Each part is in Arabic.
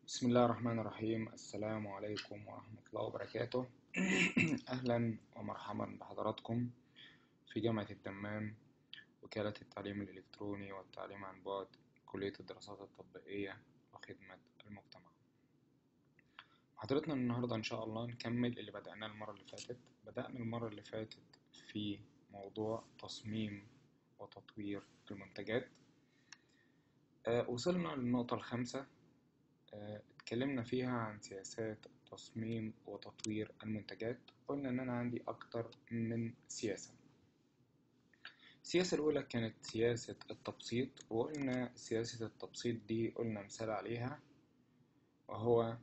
بسم الله الرحمن الرحيم. السلام عليكم ورحمة الله وبركاته. أهلا ومرحبا بحضراتكم في جامعة الدمام، وكالة التعليم الإلكتروني والتعليم عن بعد، كلية الدراسات التطبيقية وخدمة المجتمع. محاضرتنا النهاردة إن شاء الله نكمل اللي بدأناه المرة اللي فاتت. بدأنا المرة اللي فاتت في موضوع تصميم وتطوير المنتجات. وصلنا للنقطة الخامسة. اتكلمنا فيها عن سياسات تصميم وتطوير المنتجات. قلنا ان انا عندي اكتر من سياسة. السياسة الاولى كانت سياسة التبسيط، وقلنا سياسة التبسيط دي قلنا مثال عليها وهو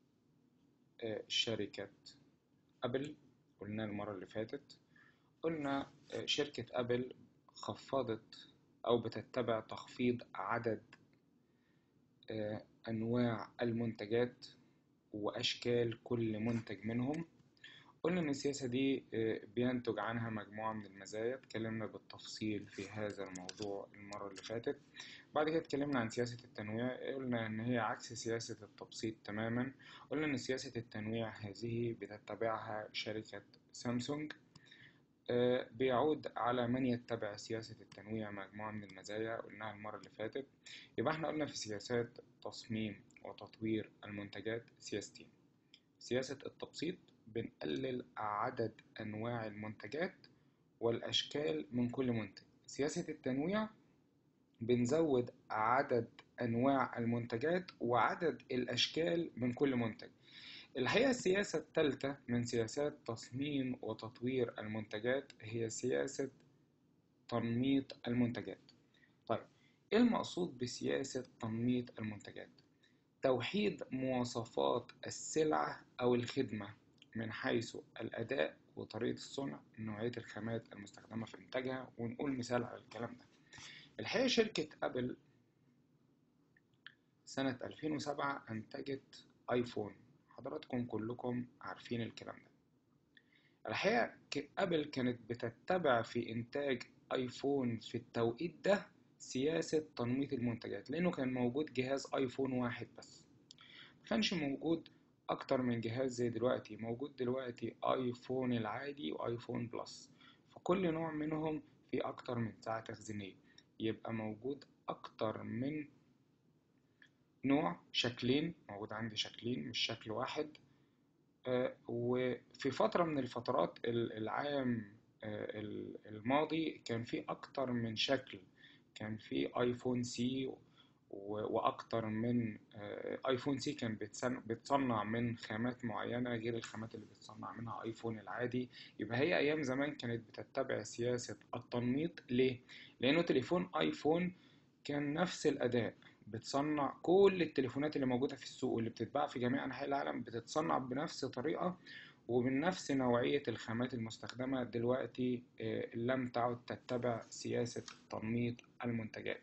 شركة ابل. قلنا المرة اللي فاتت قلنا شركة ابل خفضت او بتتبع تخفيض عدد انواع المنتجات واشكال كل منتج منهم. قلنا إن السياسة دي بينتج عنها مجموعة من المزايا. اتكلمنا بالتفصيل في هذا الموضوع المرة اللي فاتت. بعد كده اتكلمنا عن سياسة التنويع، قلنا إن هي عكس سياسة التبسيط تماما. قلنا إن سياسة التنويع هذه بتتبعها شركة سامسونج. بيعود على من يتبع سياسة التنويع مجموعة من المزايا قلناها المرة اللي فاتت. يبقى احنا قلنا في سياسات تصميم وتطوير المنتجات سياستين. سياسة التبسيط بنقلل عدد أنواع المنتجات والأشكال من كل منتج. سياسة التنويع بنزود عدد أنواع المنتجات وعدد الأشكال من كل منتج. الحقيقة السياسة الثالثة من سياسات تصميم وتطوير المنتجات هي سياسة تنميط المنتجات. طيب، إيه المقصود بسياسة تنميط المنتجات؟ توحيد مواصفات السلعة أو الخدمة من حيث الأداء وطريقة الصنع، نوعية الخامات المستخدمة في إنتاجها. ونقول مثال على الكلام ده. الحقيقة شركة أبل سنة 2007 أنتجت آيفون. حضراتكم كلكم عارفين الكلام ده. الحقيقة أبل كانت بتتبع في إنتاج آيفون في التوقيت ده سياسة تنميط المنتجات، لأنه كان موجود جهاز آيفون واحد بس. كانش موجود اكتر من جهاز زي دلوقتي. موجود دلوقتي ايفون العادي وايفون بلس، فكل نوع منهم في اكتر من ساعة تخزينية. يبقى موجود اكتر من نوع، شكلين. موجود عندي شكلين مش شكل واحد. وفي فترة من الفترات العام الماضي كان في اكتر من شكل. كان في ايفون سي واكتر من ايفون سي كان بتصنع من خامات معينة غير الخامات اللي بتصنع منها ايفون العادي. يبقى هي ايام زمان كانت بتتبع سياسة التنميط. ليه؟ لانه تليفون ايفون كان نفس الاداء. بتصنع كل التليفونات اللي موجودة في السوق واللي بتتباع في جميع انحاء العالم بتتصنع بنفس طريقة ومن نفس نوعية الخامات المستخدمة. دلوقتي لم تعد تتبع سياسة تنميط المنتجات.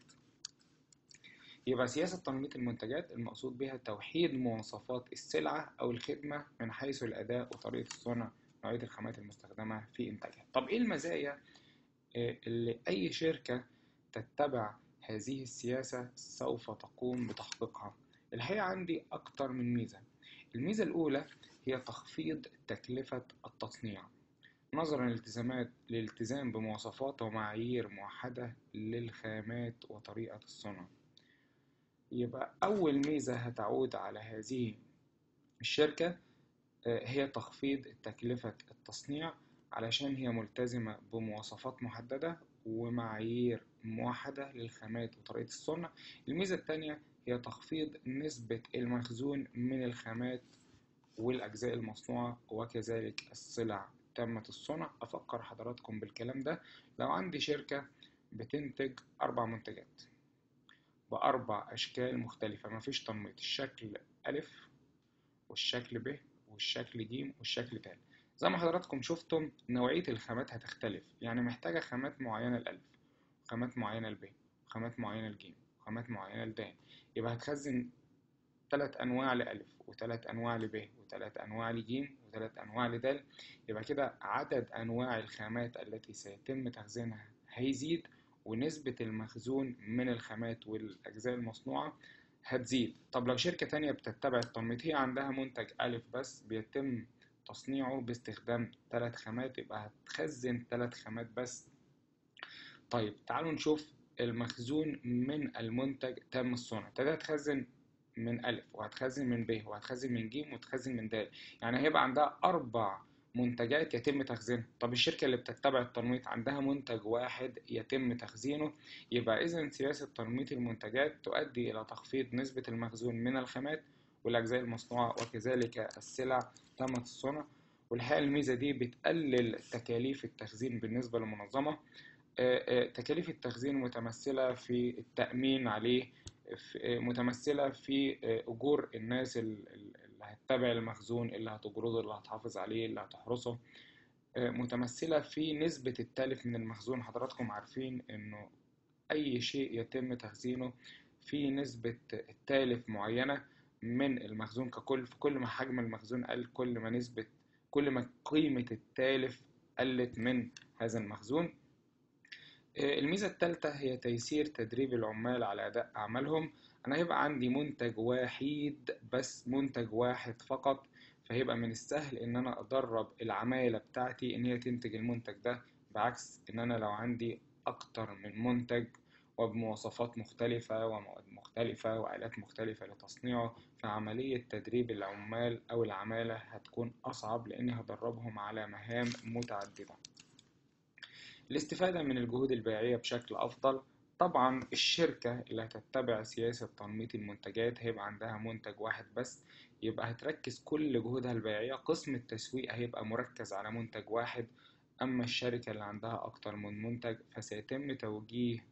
يبقى سياسة تنميط المنتجات المقصود بها توحيد مواصفات السلعة أو الخدمة من حيث الأداء وطريقة الصنع، نوعية الخامات المستخدمة في إنتاجها. طب إيه المزايا اللي أي شركة تتبع هذه السياسة سوف تقوم بتحقيقها؟ الحقيقة عندي أكتر من ميزة. الميزة الأولى هي تخفيض تكلفة التصنيع نظرا للالتزام بمواصفات ومعايير موحدة للخامات وطريقة الصنع. يبقى أول ميزة هتعود على هذه الشركة هي تخفيض تكلفة التصنيع، علشان هي ملتزمة بمواصفات محددة ومعايير موحدة للخامات وطريقة الصنع. الميزة الثانية هي تخفيض نسبة المخزون من الخامات والأجزاء المصنوعة وكذلك السلع تامة الصنع. أفكر حضراتكم بالكلام ده. لو عندي شركة بتنتج 4 منتجات بأربع أشكال مختلفة، مفيش تنميط، الشكل ألف والشكل ب والشكل ج والشكل د. زي ما حضراتكم شفتم نوعية الخامات هتختلف. يعني محتاجة خامات معينة لألف، خامات معينة لب، خامات معينة لج، خامات معينة لد. يبقى هتخزن 3 أنواع لألف وثلاث أنواع لب وثلاث أنواع لج وثلاث أنواع لد. يبقى كده عدد أنواع الخامات التي سيتم تخزينها هيزيد، ونسبة المخزون من الخامات والأجزاء المصنوعة هتزيد. طب لو شركة تانية بتتبع التنميط، هي عندها منتج ألف بس بيتم تصنيعه باستخدام 3 خامات، يبقى هتخزن 3 خامات بس. طيب تعالوا نشوف المخزون من المنتج تام الصنع. ابتدى هتخزن من ألف، وهتخزن من ب، وهتخزن من ج، وهتخزن من د، يعني هيبقى عندها 4 منتجات يتم تخزينها. طب الشركة اللي بتتبع التنميط عندها منتج واحد يتم تخزينه. يبقى إذا سياسة تنميط المنتجات تؤدي إلى تخفيض نسبة المخزون من الخامات والأجزاء المصنوعة، وكذلك السلع تامة الصنع. والحقيقة الميزة دي بتقلل تكاليف التخزين بالنسبة للمنظمة. تكاليف التخزين متمثلة في التأمين عليه، متمثلة في أجور الناس اللي هتتابع المخزون، اللي هتجرده، اللي هتحافظ عليه، اللي هتحرسه. متمثلة في نسبة التالف من المخزون. حضراتكم عارفين إنه أي شيء يتم تخزينه في نسبة التالف معينة من المخزون ككل. في كل ما حجم المخزون قل، كل ما قيمة التالف قلت من هذا المخزون. الميزة الثالثة هي تيسير تدريب العمال على أداء أعمالهم. أنا هيبقى عندي منتج وحيد بس، منتج واحد فقط، فهيبقى من السهل إن أنا أدرب العمالة بتاعتي إن هي تنتج المنتج ده، بعكس إن أنا لو عندي أكتر من منتج وبمواصفات مختلفة ومواد مختلفة وآلات مختلفة لتصنيعه، فعملية تدريب العمال أو العمالة هتكون أصعب، لأني هدربهم على مهام متعددة. الاستفادة من الجهود البيعية بشكل أفضل. طبعا الشركة اللي هتتبع سياسة تنميط المنتجات هيبقى عندها منتج واحد بس، يبقى هتركز كل جهودها البيعية. قسم التسويق هيبقى مركز على منتج واحد. أما الشركة اللي عندها أكتر من منتج فسيتم توجيه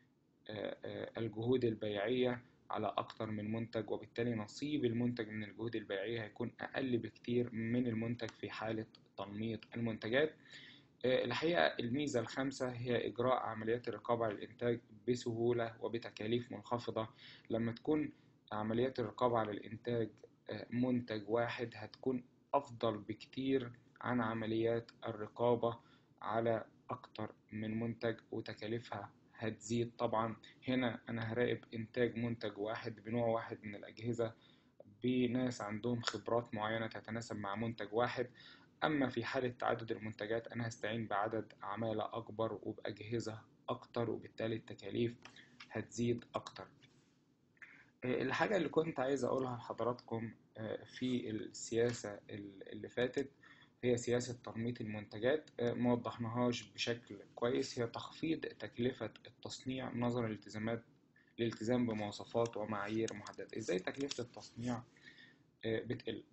الجهود البيعية على أكتر من منتج، وبالتالي نصيب المنتج من الجهود البيعية هيكون أقل بكتير من المنتج في حالة تنميط المنتجات. الحقيقة الميزة الخامسة هي إجراء عمليات الرقابة على الإنتاج بسهولة وبتكاليف منخفضة. لما تكون عمليات الرقابة على الإنتاج منتج واحد هتكون أفضل بكتير عن عمليات الرقابة على أكتر من منتج، وتكاليفها هتزيد. طبعا هنا أنا هراقب إنتاج منتج واحد بنوع واحد من الأجهزة، بناس عندهم خبرات معينة تتناسب مع منتج واحد. أما في حالة تعدد المنتجات أنا هستعين بعدد عمالة أكبر وبأجهزة أكتر، وبالتالي التكاليف هتزيد أكتر. الحاجة اللي كنت عايز أقولها لحضراتكم في السياسة اللي فاتت هي سياسة تنميط المنتجات. ما وضحناهاش بشكل كويس. هي تخفيض تكلفة التصنيع نظرا للالتزام بمواصفات ومعايير محددة. إزاي تكلفة التصنيع بتقل؟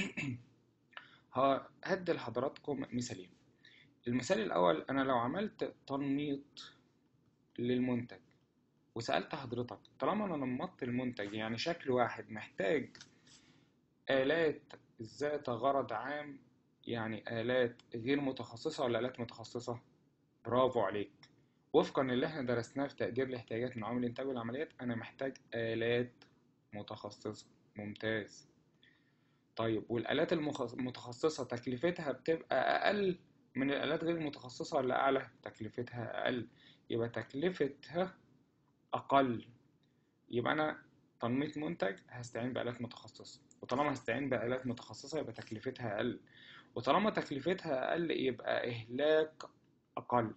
هدي لحضراتكم مثالين. المثال الأول، أنا لو عملت تنميط للمنتج وسألت حضرتك، طالما أنا نمطت المنتج يعني شكل واحد، محتاج آلات ذات غرض عام، يعني آلات غير متخصصة ولا آلات متخصصة؟ برافو عليك. وفقا للي احنا درسناه في تقدير الاحتياجات من عوامل الإنتاج والعمليات، أنا محتاج آلات متخصصة. ممتاز. طيب والآلات المتخصصة تكلفتها بتبقى أقل من الآلات غير المتخصصة ولا أعلى؟ تكلفتها أقل، يبقى تكلفتها أقل. يبقى أنا تنميط منتج هستعين بآلات متخصصة، وطالما هستعين بآلات متخصصة يبقى تكلفتها أقل، وطالما تكلفتها أقل يبقى إهلاك أقل،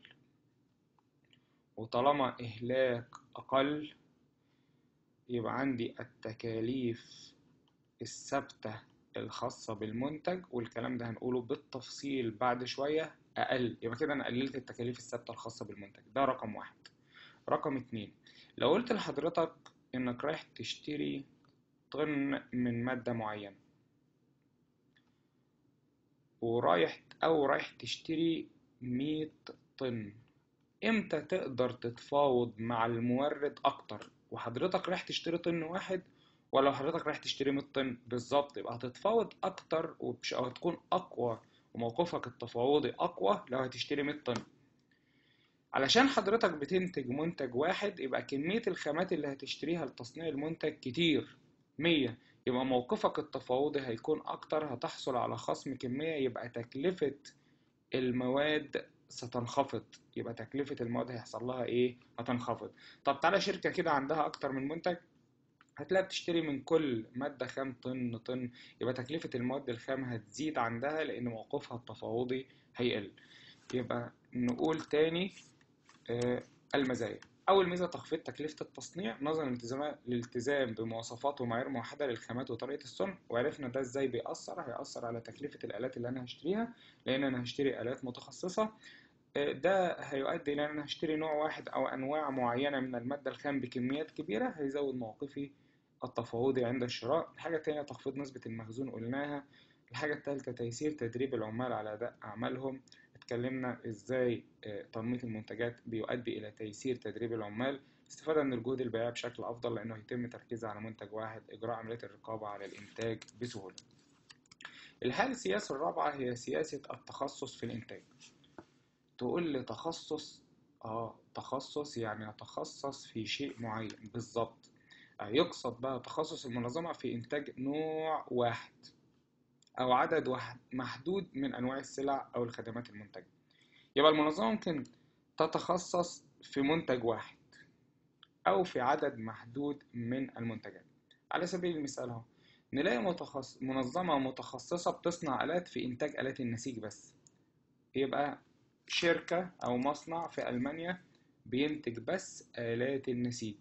وطالما إهلاك أقل يبقى عندي التكاليف الثابتة الخاصة بالمنتج، والكلام ده هنقوله بالتفصيل بعد شوية، أقل. يبقى كده أنا قللت التكاليف الثابتة الخاصة بالمنتج. ده رقم واحد. رقم اتنين، لو قلت لحضرتك إنك رايح تشتري طن من مادة معينة، رايح تشتري 100 طن، إمتى تقدر تتفاوض مع المورد أكتر؟ وحضرتك رايح تشتري طن واحد، ولو حضرتك رايح تشتري 100 طن بالظبط؟ يبقى هتتفاوض أكتر وهتكون أقوى، وموقفك التفاوضي أقوى لو هتشتري 100 طن. علشان حضرتك بتنتج منتج واحد يبقى كمية الخامات اللي هتشتريها لتصنيع المنتج كتير، 100، يبقى موقفك التفاوضي هيكون أكتر، هتحصل على خصم كمية، يبقى تكلفة المواد ستنخفض. يبقى تكلفة المواد هيحصل لها إيه؟ هتنخفض. طب تعالى شركة كده عندها أكتر من منتج، هتلاقي بتشتري من كل مادة خام طن، يبقى تكلفة المواد الخام هتزيد عندها لأن موقفها التفاوضي هيقل. يبقى نقول تاني المزايا. أول ميزة تخفيض تكلفة التصنيع نظرا للالتزام بمواصفات ومعايير موحدة للخامات وطريقة الصنع، وعرفنا ده ازاي هيأثر على تكلفة الآلات اللي أنا هشتريها، لأن أنا هشتري آلات متخصصة. ده هيؤدي إلى أن أنا هشتري نوع واحد أو أنواع معينة من المادة الخام بكميات كبيرة، هيزود موقفي التفاوضي عند الشراء. الحاجة التانية تخفيض نسبة المخزون قلناها. الحاجة التالتة تيسير تدريب العمال على أداء أعمالهم. اتكلمنا إزاي تنميط المنتجات بيؤدي إلى تيسير تدريب العمال، استفادة من الجهود البيعية بشكل أفضل لأنه يتم تركيزها على منتج واحد، إجراء عملية الرقابة على الإنتاج بسهولة. السياسة الرابعة هي سياسة التخصص في الإنتاج. تقول لي تخصص؟ تخصص يعني أتخصص في شيء معين بالظبط. يقصد بقى تخصص المنظمة في إنتاج نوع واحد أو عدد واحد محدود من أنواع السلع أو الخدمات المنتجة. يبقى المنظمة ممكن تتخصص في منتج واحد أو في عدد محدود من المنتجات. على سبيل المثال اهو، نلاقي منظمة متخصصة بتصنع آلات في إنتاج آلات النسيج بس، يبقى شركة أو مصنع في ألمانيا بينتج بس آلات النسيج.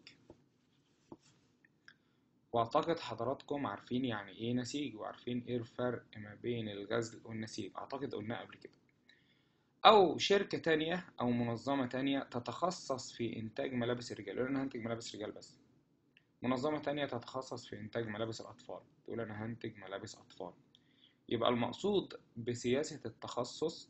وأعتقد حضراتكم عارفين يعني إيه نسيج، وعارفين إيه الفرق ما بين الغزل والنسيج، أعتقد قلنا قبل كده. أو شركة تانية أو منظمة تانية تتخصص في إنتاج ملابس الرجال، يقول أنا هنتج ملابس رجال بس. منظمة تانية تتخصص في إنتاج ملابس الأطفال، تقول أنا هنتج ملابس أطفال. يبقى المقصود بسياسة التخصص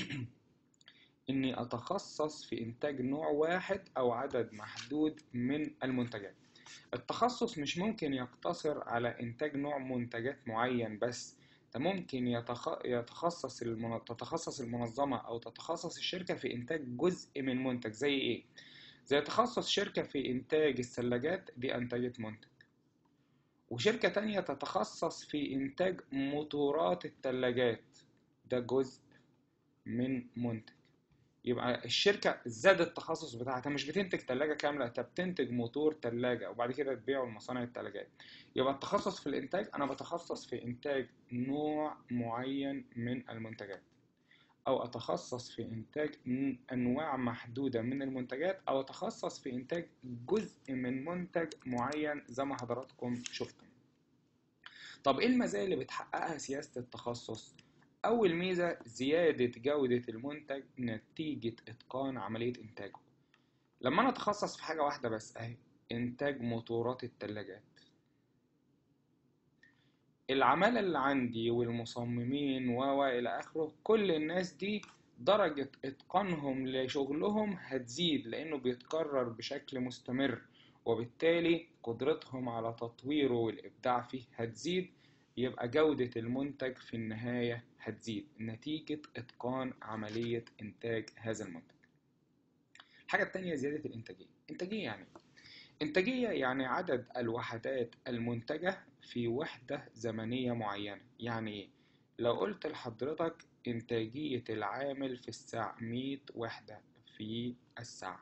إني أتخصص في إنتاج نوع واحد أو عدد محدود من المنتجات. التخصص مش ممكن يقتصر على إنتاج نوع منتجات معين بس، ده ممكن تتخصص المنظمة أو تتخصص الشركة في إنتاج جزء من منتج. زي إيه؟ زي تخصص شركة في إنتاج الثلاجات، دي أنتجت منتج، وشركة تانية تتخصص في إنتاج موتورات الثلاجات، ده جزء من منتج. يبقى الشركة زاد التخصص بتاعتها، مش بتنتج تلاجة كاملة، انت بتنتج موتور تلاجة وبعد كده تبيعه لمصانع التلاجات. يبقى التخصص في الإنتاج، أنا بتخصص في إنتاج نوع معين من المنتجات، أو أتخصص في إنتاج أنواع محدودة من المنتجات، أو أتخصص في إنتاج جزء من منتج معين زي ما حضراتكم شفتم. طب إيه المزايا اللي بتحققها سياسة التخصص؟ أول ميزة زيادة جودة المنتج نتيجة إتقان عملية إنتاجه. لما أنا أتخصص في حاجة واحدة بس أهي، إنتاج موتورات التلاجات، العمالة اللي عندي والمصممين إلى آخره، كل الناس دي درجة إتقانهم لشغلهم هتزيد لأنه بيتكرر بشكل مستمر، وبالتالي قدرتهم على تطويره والإبداع فيه هتزيد. يبقى جودة المنتج في النهاية هتزيد نتيجة إتقان عملية إنتاج هذا المنتج. الحاجة التانية زيادة الإنتاجية. إنتاجية يعني عدد الوحدات المنتجة في وحدة زمنية معينة. يعني إيه؟ لو قلت لحضرتك إنتاجية العامل في الساعة 100 وحدة في الساعة،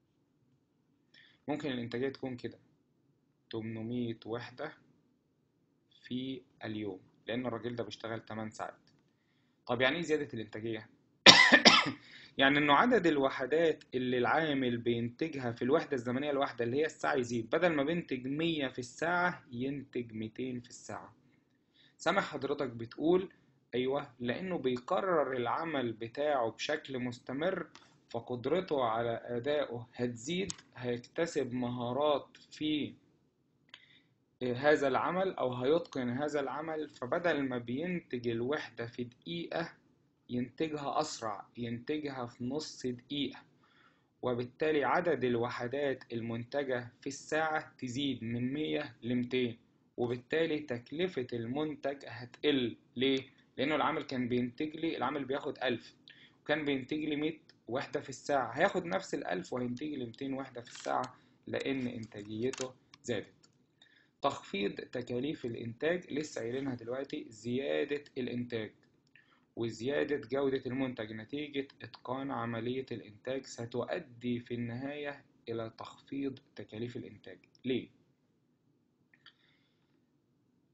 ممكن الإنتاجية تكون كده 800 وحدة في اليوم، لأن الراجل ده بيشتغل 8 ساعات. طب يعني إيه زيادة الإنتاجية؟ يعني إنه عدد الوحدات اللي العامل بينتجها في الوحدة الزمنية الواحدة اللي هي الساعة يزيد، بدل ما بينتج 100 في الساعة ينتج 200 في الساعة. سامع حضرتك بتقول أيوة، لأنه بيكرر العمل بتاعه بشكل مستمر، فقدرته على أدائه هتزيد، هيكتسب مهارات في هذا العمل أو هيتقن هذا العمل، فبدل ما بينتج الوحدة في دقيقة ينتجها أسرع، ينتجها في نص دقيقة، وبالتالي عدد الوحدات المنتجة في الساعة تزيد من 100 ل 200، وبالتالي تكلفة المنتج هتقل. ليه؟ لأنه العامل بياخد 1000 وكان بينتج لي 100 وحدة في الساعة، هياخد نفس 1000 وهينتج لي 200 وحدة في الساعة لأن إنتاجيته زادت. تخفيض تكاليف الإنتاج، لسه قايلينها دلوقتي، زيادة الإنتاج وزيادة جودة المنتج نتيجة إتقان عملية الإنتاج ستؤدي في النهاية إلى تخفيض تكاليف الإنتاج. ليه؟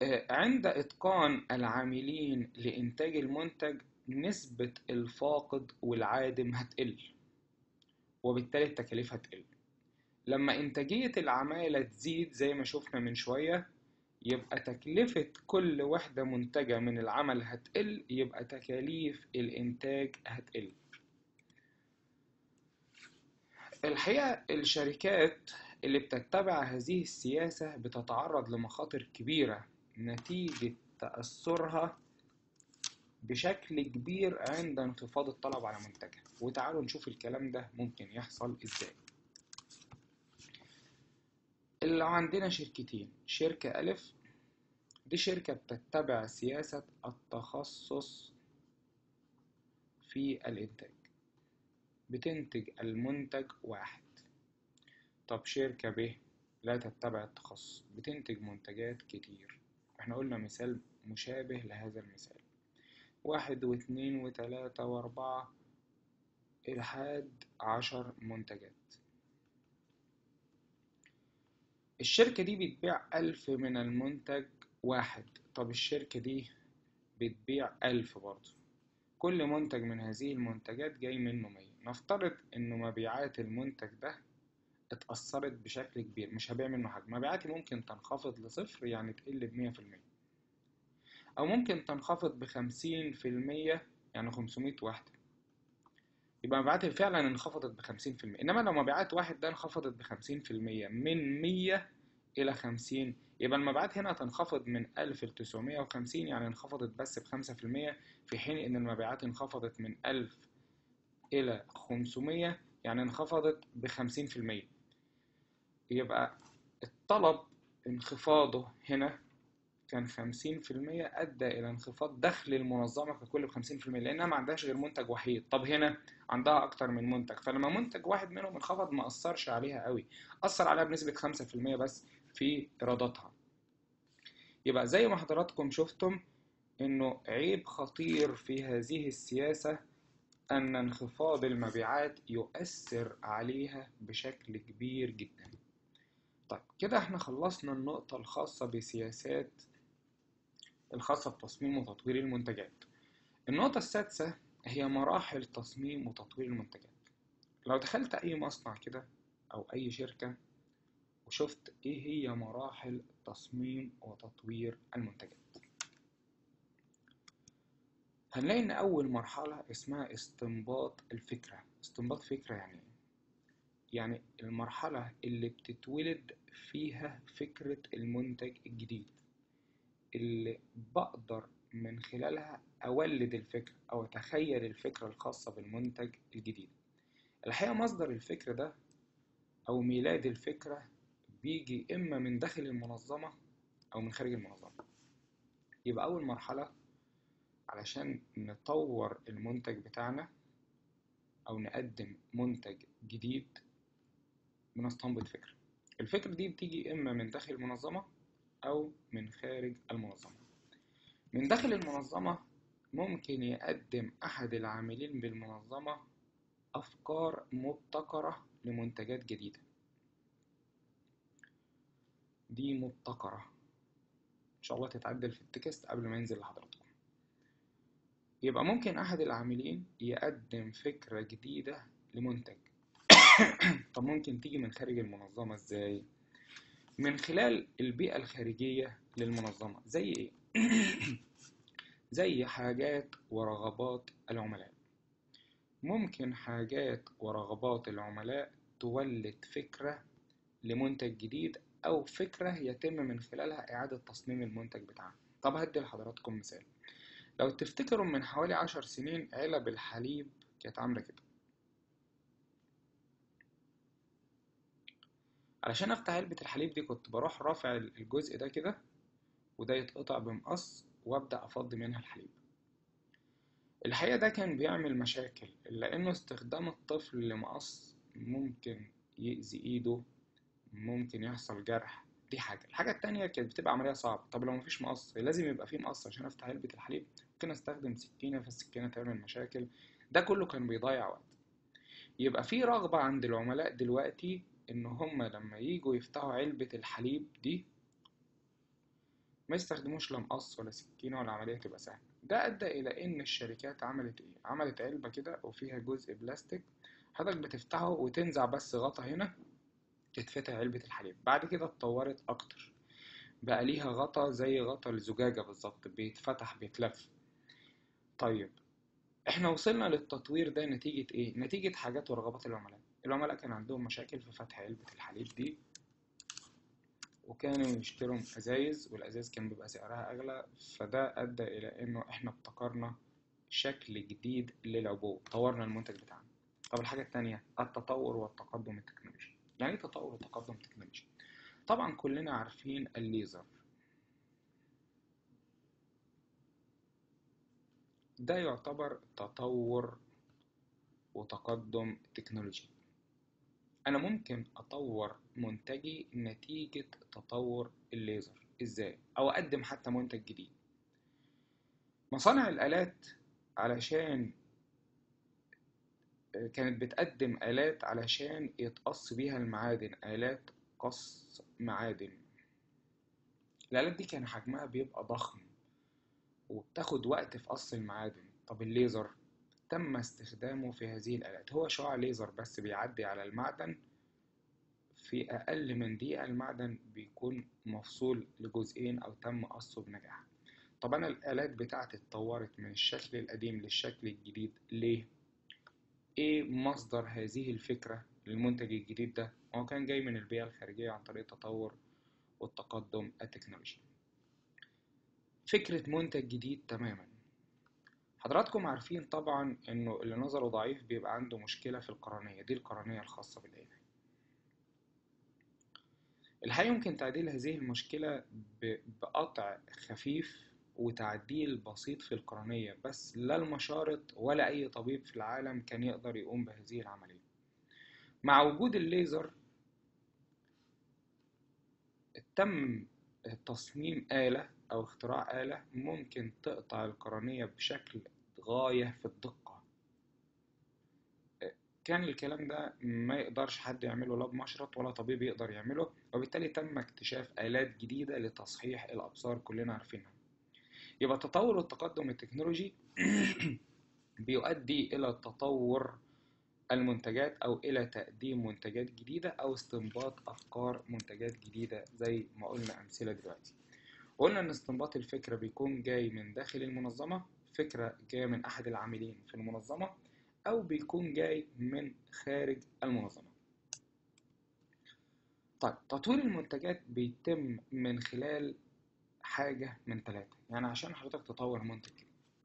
عند إتقان العاملين لإنتاج المنتج نسبة الفاقد والعادم هتقل، وبالتالي التكاليف هتقل. لما إنتاجية العمالة تزيد زي ما شفنا من شوية، يبقى تكلفة كل وحدة منتجة من العمل هتقل، يبقى تكاليف الإنتاج هتقل. الحقيقة الشركات اللي بتتبع هذه السياسة بتتعرض لمخاطر كبيرة نتيجة تأثرها بشكل كبير عند انخفاض الطلب على منتجها. وتعالوا نشوف الكلام ده ممكن يحصل ازاي. اللي عندنا شركتين، شركة ألف دي شركة بتتبع سياسة التخصص في الإنتاج، بتنتج المنتج واحد. طب شركة ب لا تتبع التخصص، بتنتج منتجات كتير. احنا قلنا مثال مشابه لهذا المثال، 1 و2 و3 و4 لحد 10 منتجات. الشركة دي بتبيع 1000 من المنتج واحد. طب الشركة دي بتبيع 1000 برضه. كل منتج من هذه المنتجات جاي منه 100. نفترض إنه مبيعات المنتج ده اتأثرت بشكل كبير، مش هبيع منه حاجة. مبيعاتي ممكن تنخفض لصفر، يعني تقل ب100%، أو ممكن تنخفض ب50%، يعني 500 واحدة. يبقى مبيعاتي فعلا انخفضت ب50%. إنما لو مبيعات واحد ده انخفضت ب50% من 100 إلى 50، يبقى المبيعات هنا تنخفض من 1000 ل 950، يعني انخفضت بس ب5%، في حين إن المبيعات انخفضت من 1000 إلى 500، يعني انخفضت ب50%. يبقى الطلب انخفاضه هنا كان 50%، أدى إلى انخفاض دخل المنظمة ككل ب50%، لأنها ما عندهاش غير منتج وحيد. طب هنا عندها أكتر من منتج، فلما منتج واحد منهم انخفض ما أثرش عليها قوي، أثر عليها بنسبة 5% بس في إيراداتها. يبقى زي ما حضراتكم شفتم إنه عيب خطير في هذه السياسة أن انخفاض المبيعات يؤثر عليها بشكل كبير جدا. طيب كده احنا خلصنا النقطة الخاصة بسياسات الخاصة بتصميم وتطوير المنتجات. النقطة السادسة هي مراحل تصميم وتطوير المنتجات. لو دخلت أي مصنع كده أو أي شركة وشفت إيه هي مراحل تصميم وتطوير المنتجات، هنلاقي إن أول مرحلة اسمها استنباط الفكرة. استنباط فكرة يعني إيه؟ يعني المرحلة اللي بتتولد فيها فكرة المنتج الجديد، اللي بقدر من خلالها أولد الفكرة أو أتخيل الفكرة الخاصة بالمنتج الجديد. الحقيقة مصدر الفكرة ده أو ميلاد الفكرة بيجي إما من داخل المنظمة أو من خارج المنظمة. يبقى أول مرحلة علشان نطور المنتج بتاعنا أو نقدم منتج جديد بنستنبط فكرة. الفكرة دي بتيجي إما من داخل المنظمة أو من خارج المنظمة. من داخل المنظمة ممكن يقدم أحد العاملين بالمنظمة أفكار مبتكرة لمنتجات جديدة. دي مبتكرة إن شاء الله تتعدل في التكست قبل ما ينزل لحضراتكم. يبقى ممكن أحد العاملين يقدم فكرة جديدة لمنتج. طب ممكن تيجي من خارج المنظمة إزاي؟ من خلال البيئة الخارجية للمنظمة. زي إيه؟ زي حاجات ورغبات العملاء. ممكن حاجات ورغبات العملاء تولد فكرة لمنتج جديد، أو فكرة يتم من خلالها إعادة تصميم المنتج بتاعنا. طب هدي لحضراتكم مثال. لو تفتكروا من حوالي 10 سنين علب الحليب كانت عاملة كده. علشان أفتح علبة الحليب دي كنت بروح رافع الجزء ده كده، وده يتقطع بمقص، وأبدأ أفضي منها الحليب. الحقيقة ده كان بيعمل مشاكل، لأنه استخدام الطفل لمقص ممكن يأذي إيده، ممكن يحصل جرح. دي حاجة. الحاجة التانية كانت بتبقى عملية صعبة. طب لو مفيش مقص، لازم يبقى فيه مقص عشان أفتح علبة الحليب. ممكن أستخدم سكينة، فالسكينة تعمل مشاكل. ده كله كان بيضيع وقت. يبقى فيه رغبة عند العملاء دلوقتي إن هم لما ييجوا يفتحوا علبة الحليب دي ما يستخدموش لا مقص ولا سكينة ولا عملية تبقى سهلة. ده أدى إلى إن الشركات عملت إيه؟ عملت علبة كده وفيها جزء بلاستيك، حضرتك بتفتحه وتنزع بس غطا هنا، تتفتح علبة الحليب. بعد كده اتطورت أكتر، بقى ليها غطا زي غطا الزجاجة بالظبط، بيتفتح بيتلف. طيب، احنا وصلنا للتطوير ده نتيجة ايه؟ نتيجة حاجات ورغبات العملاء. العملاء كان عندهم مشاكل في فتح علبة الحليب دي، وكانوا يشتروا ازايز، والازايز كان بيبقى سعرها اغلى. فده ادى الى انه احنا ابتكرنا شكل جديد للعبوة، طورنا المنتج بتاعنا. طب الحاجة التانية، التطور والتقدم التكنولوجي. يعني ايه تطور وتقدم تكنولوجي؟ طبعا كلنا عارفين الليزر، ده يعتبر تطور وتقدم تكنولوجي. انا ممكن اطور منتجي نتيجة تطور الليزر. ازاي؟ او اقدم حتى منتج جديد. مصانع الالات علشان كانت بتقدم آلات علشان يتقص بيها المعادن، آلات قص معادن. الآلات دي كان حجمها بيبقى ضخم وبتاخد وقت في قص المعادن. طب الليزر تم استخدامه في هذه الآلات، هو شعاع ليزر بس بيعدي على المعدن، في أقل من دقيقة المعدن بيكون مفصول لجزئين أو تم قصه بنجاح. طب أنا الآلات بتاعتي اتطورت من الشكل القديم للشكل الجديد ليه؟ ايه مصدر هذه الفكرة للمنتج الجديد ده؟ هو كان جاي من البيئة الخارجية عن طريق التطور والتقدم التكنولوجي. فكرة منتج جديد تماما. حضراتكم عارفين طبعا انه اللي نظره ضعيف بيبقى عنده مشكلة في القرنية، دي القرنية الخاصة بالعين. الحقيقة يمكن تعديل هذه المشكلة بقطع خفيف وتعديل بسيط في القرنية، بس لا المشارط ولا أي طبيب في العالم كان يقدر يقوم بهذه العملية. مع وجود الليزر تم تصميم آلة أو اختراع آلة ممكن تقطع القرنية بشكل غاية في الدقة. كان الكلام ده ما يقدرش حد يعمله، لا بمشرط ولا طبيب يقدر يعمله، وبالتالي تم اكتشاف آلات جديدة لتصحيح الأبصار كلنا عارفينها. يبقى التطور والتقدم التكنولوجي بيؤدي إلى تطور المنتجات أو إلى تقديم منتجات جديدة أو استنباط أفكار منتجات جديدة زي ما قلنا أمثلة دلوقتي. وقلنا إن استنباط الفكرة بيكون جاي من داخل المنظمة، فكرة جاية من أحد العاملين في المنظمة، أو بيكون جاي من خارج المنظمة. طيب، تطوير المنتجات بيتم من خلال حاجة من ثلاثة. يعني عشان حضرتك تطور منتج،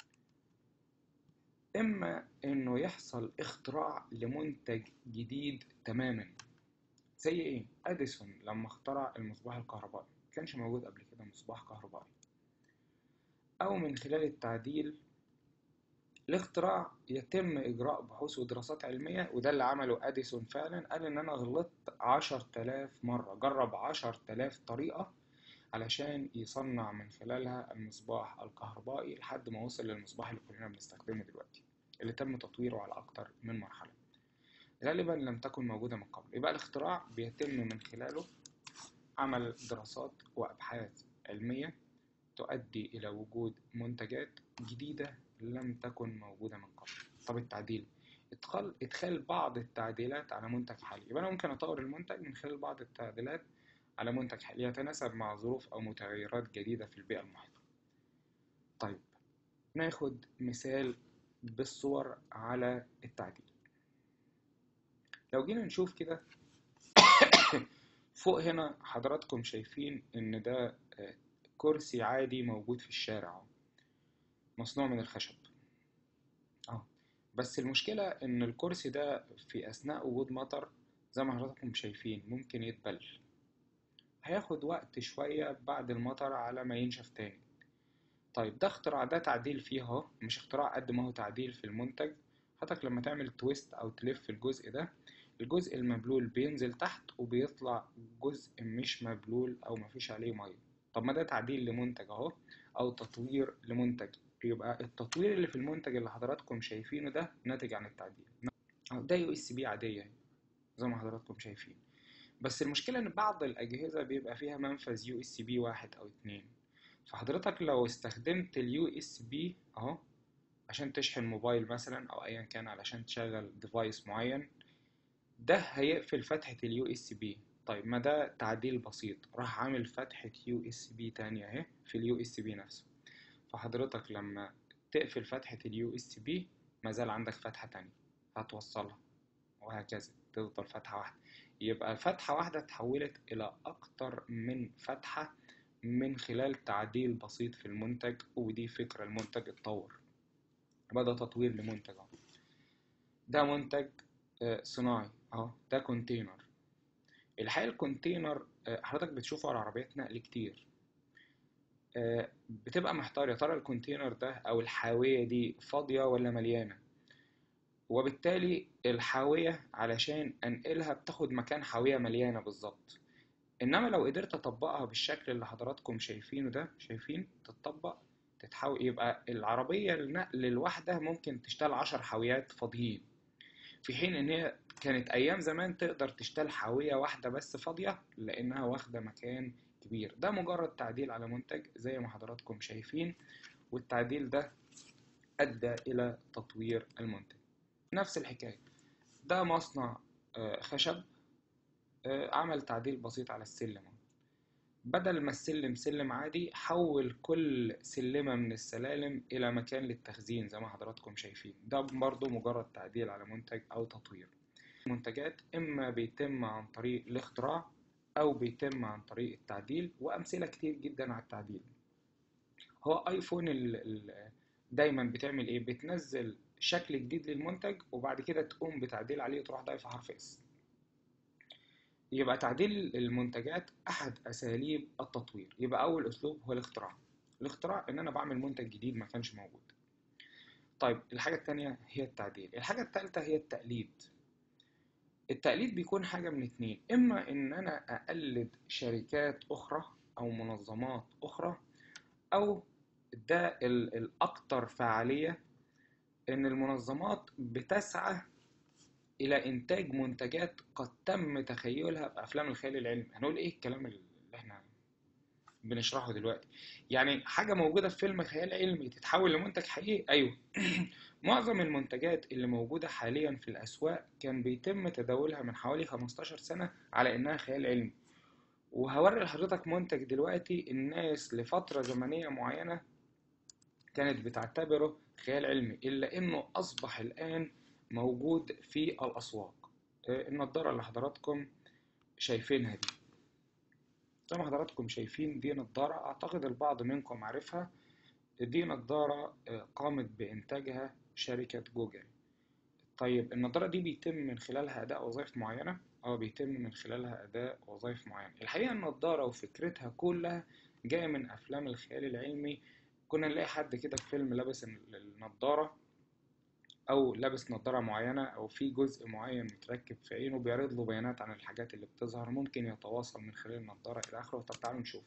إما إنه يحصل اختراع لمنتج جديد تماما. زي إيه؟ أديسون لما اخترع المصباح الكهربائي كانش موجود قبل كده مصباح كهربائي. أو من خلال التعديل. الاختراع يتم إجراء بحوث ودراسات علمية، وده اللي عمله أديسون فعلا. قال إن أنا غلطت 10,000 مرة، جرب 10,000 طريقة علشان يصنع من خلالها المصباح الكهربائي لحد ما وصل للمصباح اللي كلنا بنستخدمه دلوقتي، اللي تم تطويره على أكتر من مرحلة غالبا لم تكن موجودة من قبل. يبقى الاختراع بيتم من خلاله عمل دراسات وأبحاث علمية تؤدي إلى وجود منتجات جديدة لم تكن موجودة من قبل. طب التعديل، إدخال بعض التعديلات على منتج حالي. يبقى أنا ممكن أطور المنتج من خلال بعض التعديلات على منتج حالي يتناسب مع ظروف أو متغيرات جديدة في البيئة المحيطة. طيب، ناخد مثال بالصور على التعديل. لو جينا نشوف كده فوق هنا، حضراتكم شايفين إن ده كرسي عادي موجود في الشارع، مصنوع من الخشب. بس المشكلة إن الكرسي ده في أثناء وجود مطر زي ما حضراتكم شايفين ممكن يتبل، هياخد وقت شوية بعد المطر على ما ينشف تاني. طيب، ده اختراع، ده تعديل فيه اهو، مش اختراع قد ما هو تعديل في المنتج. حضرتك لما تعمل تويست أو تلف الجزء ده، الجزء المبلول بينزل تحت وبيطلع جزء مش مبلول أو مفيش عليه مية. طب ما ده تعديل لمنتج اهو، أو تطوير لمنتج. يبقى التطوير اللي في المنتج اللي حضراتكم شايفينه ده ناتج عن التعديل. ده يو اس بي عادية زي ما حضراتكم شايفين. بس المشكلة ان بعض الاجهزة بيبقى فيها منفذ يو اس بي 1 او 2، فحضرتك لو استخدمت اليو اس بي اهو عشان تشحن موبايل مثلا او ايا كان علشان تشغل ديفايس معين، ده هيقفل فتحة اليو اس بي. طيب ما ده تعديل بسيط، راح عامل فتحة يو اس بي تانية اهي في اليو اس بي نفسه. فحضرتك لما تقفل فتحة اليو اس بي ما زال عندك فتحة تانية هتوصلها، وهكذا تفضل فتحة واحدة. يبقى فتحة واحدة اتحولت إلى أكتر من فتحة من خلال تعديل بسيط في المنتج، ودي فكرة المنتج اتطور، بدأ تطوير لمنتج اهو. ده منتج صناعي اهو، ده كونتينر. الحقيقة الكونتينر حضرتك بتشوفه على عربيات نقل كتير، بتبقى محتار يا ترى الكونتينر ده أو الحاوية دي فاضية ولا مليانة، وبالتالي الحاوية علشان أنقلها بتاخد مكان حاوية مليانة بالظبط. إنما لو قدرت أطبقها بالشكل اللي حضراتكم شايفينه ده، شايفين تتطبق تتحول، يبقى العربية النقل الواحدة ممكن تشتغل 10 حاويات فاضيين، في حين إن هي كانت أيام زمان تقدر تشتغل حاوية واحدة بس فاضية لأنها واخدة مكان كبير. ده مجرد تعديل على منتج زي ما حضراتكم شايفين، والتعديل ده أدى إلى تطوير المنتج. نفس الحكاية، ده مصنع خشب، عمل تعديل بسيط على السلم. بدل ما السلم سلم عادي، حول كل سلمة من السلالم إلى مكان للتخزين زي ما حضراتكم شايفين. ده برضو مجرد تعديل على منتج أو تطوير. منتجات إما بيتم عن طريق الاختراع أو بيتم عن طريق التعديل، وأمثلة كتير جدا على التعديل. هو ايفون دايما بتعمل ايه؟ بتنزل شكل جديد للمنتج وبعد كده تقوم بتعديل عليه وتروح ضايفه حرف اس. يبقى تعديل المنتجات احد اساليب التطوير. يبقى اول اسلوب هو الاختراع. الاختراع ان انا بعمل منتج جديد ما كانش موجود. طيب الحاجه التانية هي التعديل. الحاجه التالتة هي التقليد. التقليد بيكون حاجه من اتنين، اما ان انا اقلد شركات اخرى او منظمات اخرى، او ده الاكثر فعاليه، إن المنظمات بتسعى إلى إنتاج منتجات قد تم تخيلها بأفلام الخيال العلمي. هنقول إيه الكلام اللي إحنا بنشرحه دلوقتي؟ يعني حاجة موجودة في فيلم خيال علمي تتحول لمنتج حقيقي؟ أيوه. معظم المنتجات اللي موجودة حاليا في الأسواق كان بيتم تداولها من حوالي 15 سنة على إنها خيال علمي. وهوري لحضرتك منتج دلوقتي الناس لفترة زمنية معينة كانت بتعتبره خيال علمي، إلا إنه أصبح الآن موجود في الأسواق. النضارة اللي حضراتكم شايفينها دي، زي ما حضراتكم شايفين دي نضارة أعتقد البعض منكم عارفها. دي نضارة قامت بإنتاجها شركة جوجل. طيب النضارة دي بيتم من خلالها أداء وظائف معينة؟ بيتم من خلالها أداء وظائف معينة. الحقيقة النضارة وفكرتها كلها جاية من أفلام الخيال العلمي. كنا نلاقي حد كده في فيلم لابس النضارة او لابس نظارة معينة او في جزء معين متركب في عينه بيعرض له بيانات عن الحاجات اللي بتظهر، ممكن يتواصل من خلال النظارة الى اخره. طب تعالوا نشوف.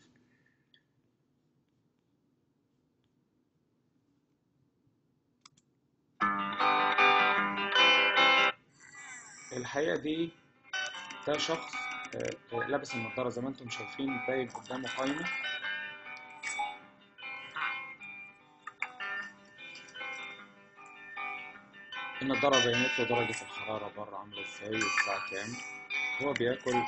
الحقيقة دي ده شخص لابس النظارة زي ما انتم شايفين، باين قدامه قائمة. النظارة بينت له درجة الحرارة بره عاملة ازاي والساعة كام. هو بياكل.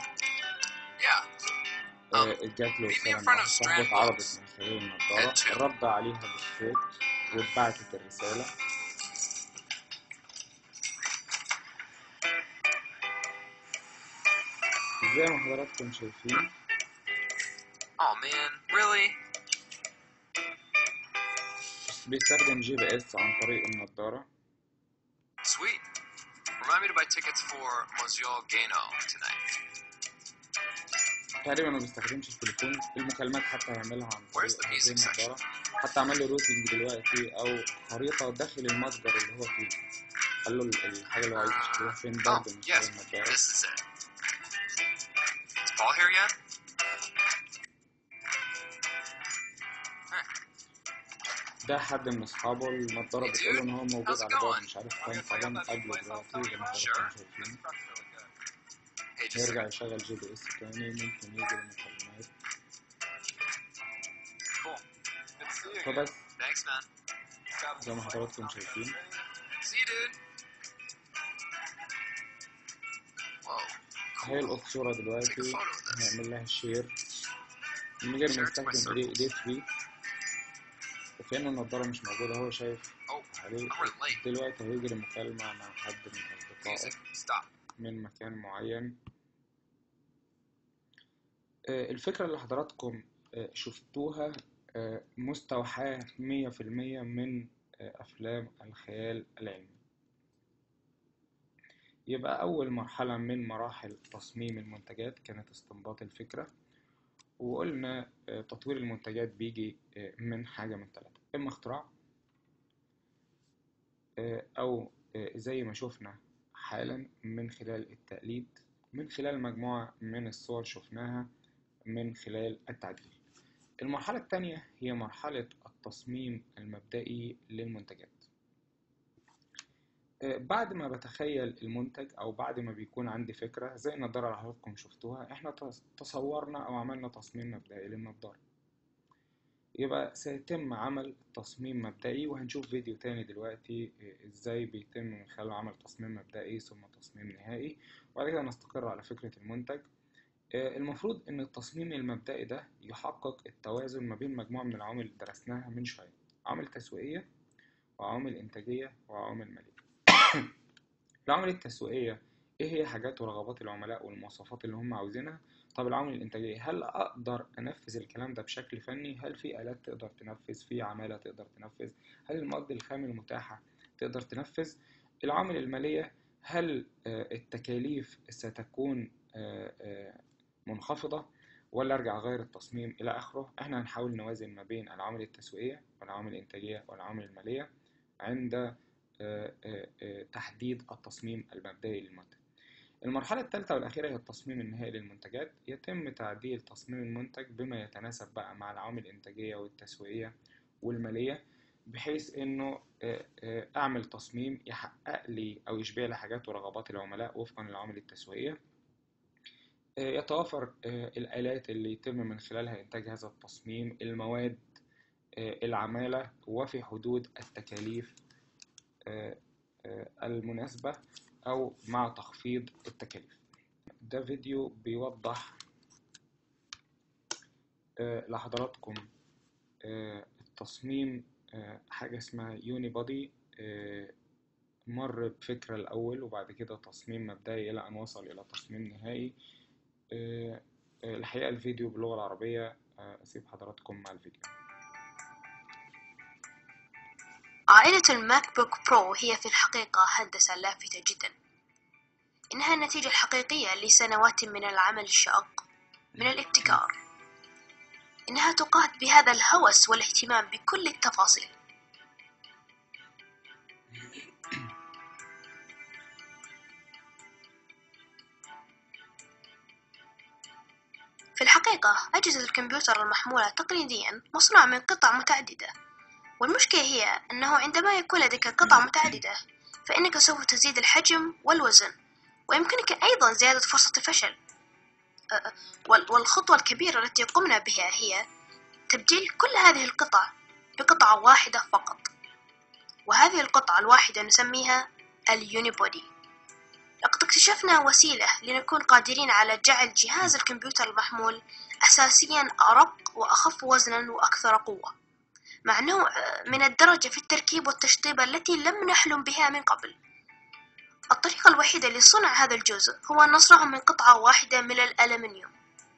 جات له رسالة من واحد صاحبه اتعرضت من خلال النظارة، رد عليها بالصوت واتبعتت الرسالة. زي ما حضراتكم شايفين بيستخدم جي بي اس عن طريق النظارة. تقريبا ما بيستخدمش التليفون، المكالمات حتى هيعملها عن طريق هذه النظارة. حتى عمل له روتنج دلوقتي او خريطة داخل المتجر اللي هو فيه، قال له الحاجة اللي هو عايز يشتريها فين برضه من خلال النظارة. ده حد من اصحابه، النظارة بتقول له ان هو موجود على بعد مش عارف كام قدم قبله دلوقتي زي ما حضراتكم شايفين. يرجع يشغل جي بي اس تاني، ممكن يجي المكالمات. فبس زي ما حضراتكم شايفين هي الصورة دلوقتي هنعمل لها شير من غير ما نستخدم ايديه فري، وكأن النضارة مش موجودة. هو شايف عليه دلوقتي هيجري مكالمة مع حد من أصدقائه من مكان معين. الفكرة اللي حضراتكم شفتوها مستوحاة 100% من أفلام الخيال العلمي. يبقى أول مرحلة من مراحل تصميم المنتجات كانت استنباط الفكرة، وقلنا تطوير المنتجات بيجي من حاجة من ثلاثة: إما اختراع، أو زي ما شفنا حالا من خلال التقليد، من خلال مجموعة من الصور شفناها، من خلال التعديل. المرحلة الثانية هي مرحلة التصميم المبدئي للمنتجات. بعد ما بتخيل المنتج أو بعد ما بيكون عندي فكرة زي النضارة اللي حضراتكم شفتوها، احنا تصورنا أو عملنا تصميم مبدئي للنضارة. يبقى سيتم عمل تصميم مبدئي، وهنشوف فيديو تاني دلوقتي ازاي بيتم من خلال عمل تصميم مبدئي ثم تصميم نهائي، وبعد كده نستقر على فكرة المنتج. المفروض ان التصميم المبدئي ده يحقق التوازن ما بين مجموعة من العوامل اللي درسناها من شوية: عوامل تسويقية وعوامل انتاجية وعوامل مالية. العوامل التسويقية ايه هي حاجات ورغبات العملاء والمواصفات اللي هم عاوزينها. طب العوامل الانتاجية، هل اقدر انفذ الكلام ده بشكل فني؟ هل في آلات تقدر تنفذ؟ في عمالة تقدر تنفذ؟ هل المواد الخام المتاحة تقدر تنفذ؟ العوامل المالية، هل التكاليف ستكون منخفضة ولا ارجع اغير التصميم الى اخره. احنا هنحاول نوازن ما بين العوامل التسويقية والعوامل الانتاجية والعوامل المالية عند تحديد التصميم المبدئي للمنتج. المرحلة الثالثة والأخيرة هي التصميم النهائي للمنتجات. يتم تعديل تصميم المنتج بما يتناسب بقى مع العوامل الإنتاجية والتسويقية والمالية، بحيث إنه أعمل تصميم يحقق لي أو يشبع لي حاجات ورغبات العملاء وفقا للعوامل التسويقية. يتوافر الآلات اللي يتم من خلالها إنتاج هذا التصميم، المواد، العمالة، وفي حدود التكاليف المناسبة أو مع تخفيض التكاليف. ده فيديو بيوضح لحضراتكم التصميم، حاجة اسمها يوني بودي. مر بفكرة الأول وبعد كده تصميم مبدئي إلى أن وصل إلى تصميم نهائي. الحقيقة الفيديو باللغة العربية، أسيب حضراتكم مع الفيديو. عائلة الماك بوك برو هي في الحقيقة هندسة لافتة جدا. إنها النتيجة الحقيقية لسنوات من العمل الشاق، من الابتكار. إنها تقاد بهذا الهوس والاهتمام بكل التفاصيل. في الحقيقة أجهزة الكمبيوتر المحمولة تقليديا مصنوعة من قطع متعددة، والمشكلة هي أنه عندما يكون لديك قطع متعددة فإنك سوف تزيد الحجم والوزن، ويمكنك أيضا زيادة فرصة الفشل. والخطوة الكبيرة التي قمنا بها هي تبديل كل هذه القطع بقطعة واحدة فقط، وهذه القطعة الواحدة نسميها اليونيبودي. لقد اكتشفنا وسيلة لنكون قادرين على جعل جهاز الكمبيوتر المحمول أساسيا أرق وأخف وزنا وأكثر قوة، مع نوع من الدرجة في التركيب والتشطيب التي لم نحلم بها من قبل. الطريقة الوحيدة لصنع هذا الجزء هو أن نصنعه من قطعة واحدة من الألمنيوم.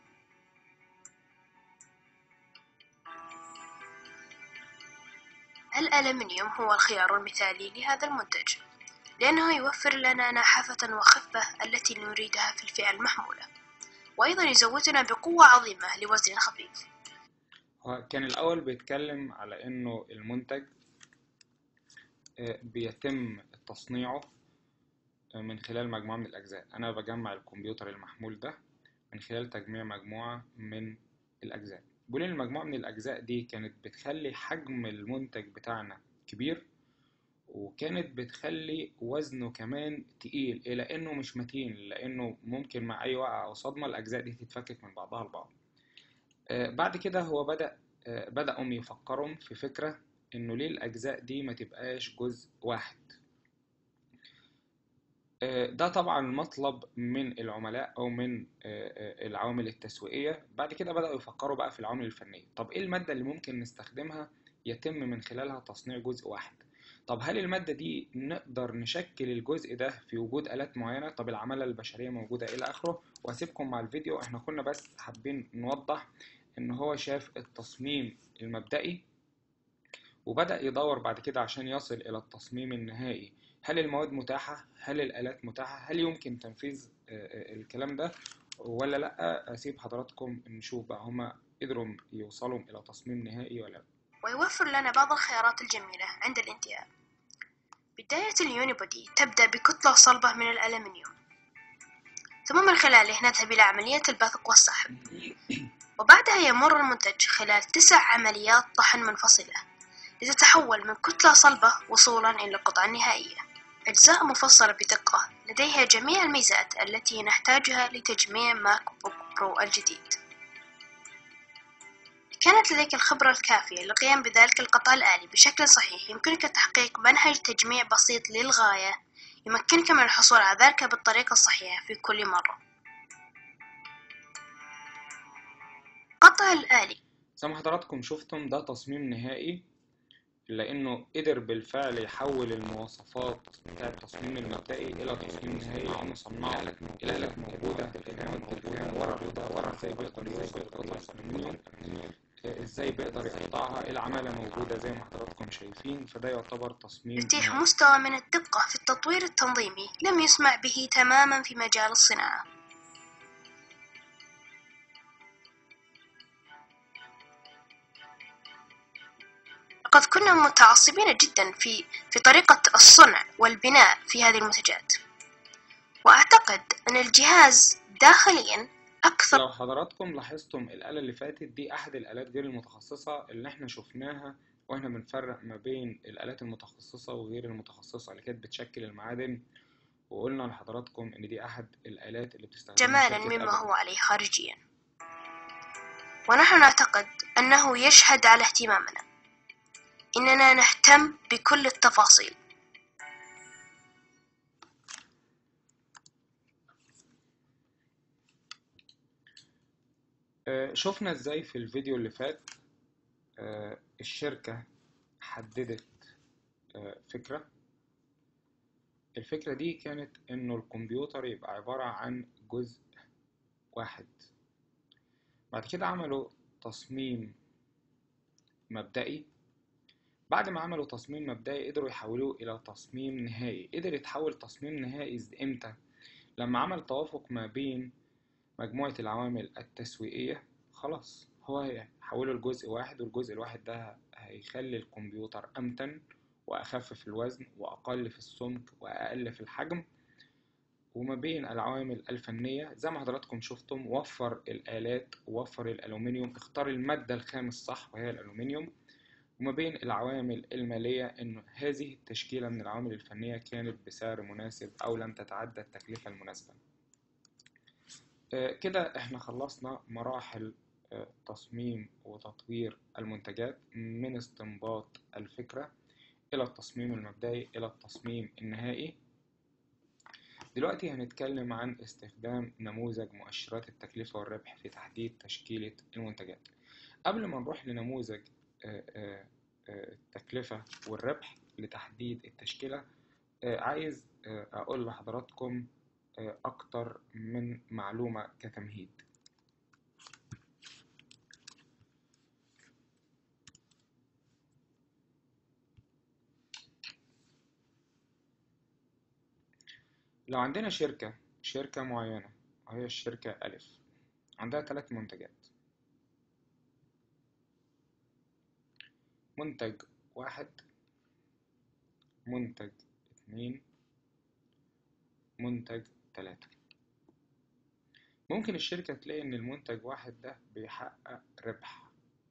الألمنيوم هو الخيار المثالي لهذا المنتج، لأنه يوفر لنا نحافة وخفة التي نريدها في الفئة المحمولة، وأيضا يزودنا بقوة عظيمة لوزن خفيف. كان الأول بيتكلم على إنه المنتج بيتم تصنيعه من خلال مجموعة من الأجزاء. أنا بجمع الكمبيوتر المحمول ده من خلال تجميع مجموعة من الأجزاء. بقول إن المجموعة من الأجزاء دي كانت بتخلي حجم المنتج بتاعنا كبير، وكانت بتخلي وزنه كمان تقيل إلى إنه مش متين، لأنه ممكن مع أي وقعة أو صدمة الأجزاء دي تتفكك من بعضها البعض. بعد كده هو بدأ بدأوا يفكروا في فكرة إنه ليه الأجزاء دي ما تبقاش جزء واحد. ده طبعا مطلب من العملاء أو من العوامل التسويقية. بعد كده بدأوا يفكروا بقى في العوامل الفنية. طب إيه المادة اللي ممكن نستخدمها يتم من خلالها تصنيع جزء واحد؟ طب هل المادة دي نقدر نشكل الجزء ده في وجود آلات معينة؟ طب العمالة البشرية موجودة إلى آخره. وهسيبكم مع الفيديو. احنا كنا بس حابين نوضح إن هو شاف التصميم المبدئي وبدأ يدور بعد كده عشان يصل إلى التصميم النهائي. هل المواد متاحة؟ هل الآلات متاحة؟ هل يمكن تنفيذ الكلام ده ولا لأ؟ أسيب حضراتكم نشوف بقى هما قدروا يوصلوا إلى تصميم نهائي ولا لأ. ويوفر لنا بعض الخيارات الجميلة عند الانتهاء. بداية اليونيبودي تبدأ بكتلة صلبة من الألمنيوم، ثم من خلاله نذهب إلى عملية البثق والسحب، وبعدها يمر المنتج خلال 9 عمليات طحن منفصلة لتتحول من كتلة صلبة وصولا إلى القطعة النهائية. أجزاء مفصلة بدقة لديها جميع الميزات التي نحتاجها لتجميع ماك بوك برو الجديد. كانت لديك الخبرة الكافية للقيام بذلك القطع الآلي بشكل صحيح، يمكنك تحقيق منهج تجميع بسيط للغاية يمكنك من الحصول على ذلك بالطريقة الصحيحة في كل مرة. قطع الآلي زي ما حضراتكم شفتم ده تصميم نهائي، لأنه قدر بالفعل يحول المواصفات بتاع التصميم المبدئي إلى تصميم نهائي، لأنه صنعه الآلات موجودة، ورا ازاي بيقدر يوصل القطع الألمنيوم، ازاي بيقدر يقطعها، العمالة موجودة زي ما حضراتكم شايفين. فده يعتبر تصميم يتيح نهائي. مستوى من الدقة في التطوير التنظيمي لم يسمع به تماما في مجال الصناعة. لقد كنا متعصبين جدا في طريقة الصنع والبناء في هذه المنتجات، وأعتقد أن الجهاز داخليا أكثر. لو حضراتكم لاحظتم الآلة اللي فاتت دي أحد الآلات غير المتخصصة اللي احنا شفناها واحنا بنفرق ما بين الآلات المتخصصة وغير المتخصصة اللي كانت بتشكل المعادن، وقلنا لحضراتكم ان دي احد الآلات اللي بتستخدمها جمالا شركة مما ابل. هو عليه خارجيا، ونحن نعتقد أنه يشهد على اهتمامنا. إننا نهتم بكل التفاصيل. شفنا ازاي في الفيديو اللي فات الشركة حددت فكرة. الفكرة دي كانت انه الكمبيوتر يبقى عبارة عن جزء واحد. بعد كده عملوا تصميم مبدئي. بعد ما عملوا تصميم مبدئي قدروا يحولوه الى تصميم نهائي. قدر يتحول تصميم نهائي امتى؟ لما عمل توافق ما بين مجموعة العوامل التسويقية. خلاص هو هيحوله لجزء واحد، والجزء الواحد ده هيخلي الكمبيوتر أمتن وأخف في الوزن وأقل في السمك وأقل في الحجم. وما بين العوامل الفنية زي ما حضراتكم شفتم، وفر الآلات ووفر الألومنيوم، اختار المادة الخام الصح وهي الألومنيوم. وما بين العوامل المالية إنه هذه التشكيلة من العوامل الفنية كانت بسعر مناسب أو لم تتعدى التكلفة المناسبة. كده احنا خلصنا مراحل تصميم وتطوير المنتجات، من استنباط الفكرة إلى التصميم المبدئي إلى التصميم النهائي. دلوقتي هنتكلم عن استخدام نموذج مؤشرات التكلفة والربح في تحديد تشكيلة المنتجات. قبل ما نروح لنموذج التكلفة والربح لتحديد التشكيلة، عايز أقول لحضراتكم أكتر من معلومة كتمهيد. لو عندنا شركة معينة وهي الشركة ألف، عندها 3 منتجات. منتج 1، منتج 2، منتج 3. ممكن الشركة تلاقي إن المنتج 1 ده بيحقق ربح،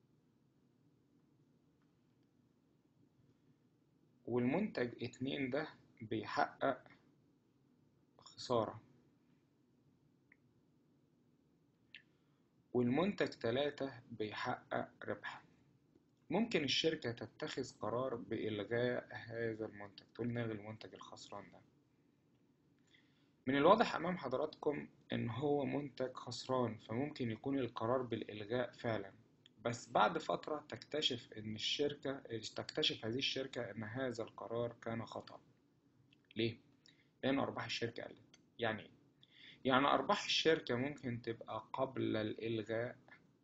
والمنتج 2 ده بيحقق خسارة، والمنتج 3 بيحقق ربح. ممكن الشركة تتخذ قرار بإلغاء هذا المنتج، تقول نلغي المنتج الخسران ده. من الواضح أمام حضراتكم إن هو منتج خسران، فممكن يكون القرار بالإلغاء فعلا، بس بعد فترة تكتشف هذه الشركة إن هذا القرار كان خطأ. ليه؟ لأن أرباح الشركة قلت. يعني إيه؟ يعني أرباح الشركة ممكن تبقى قبل الإلغاء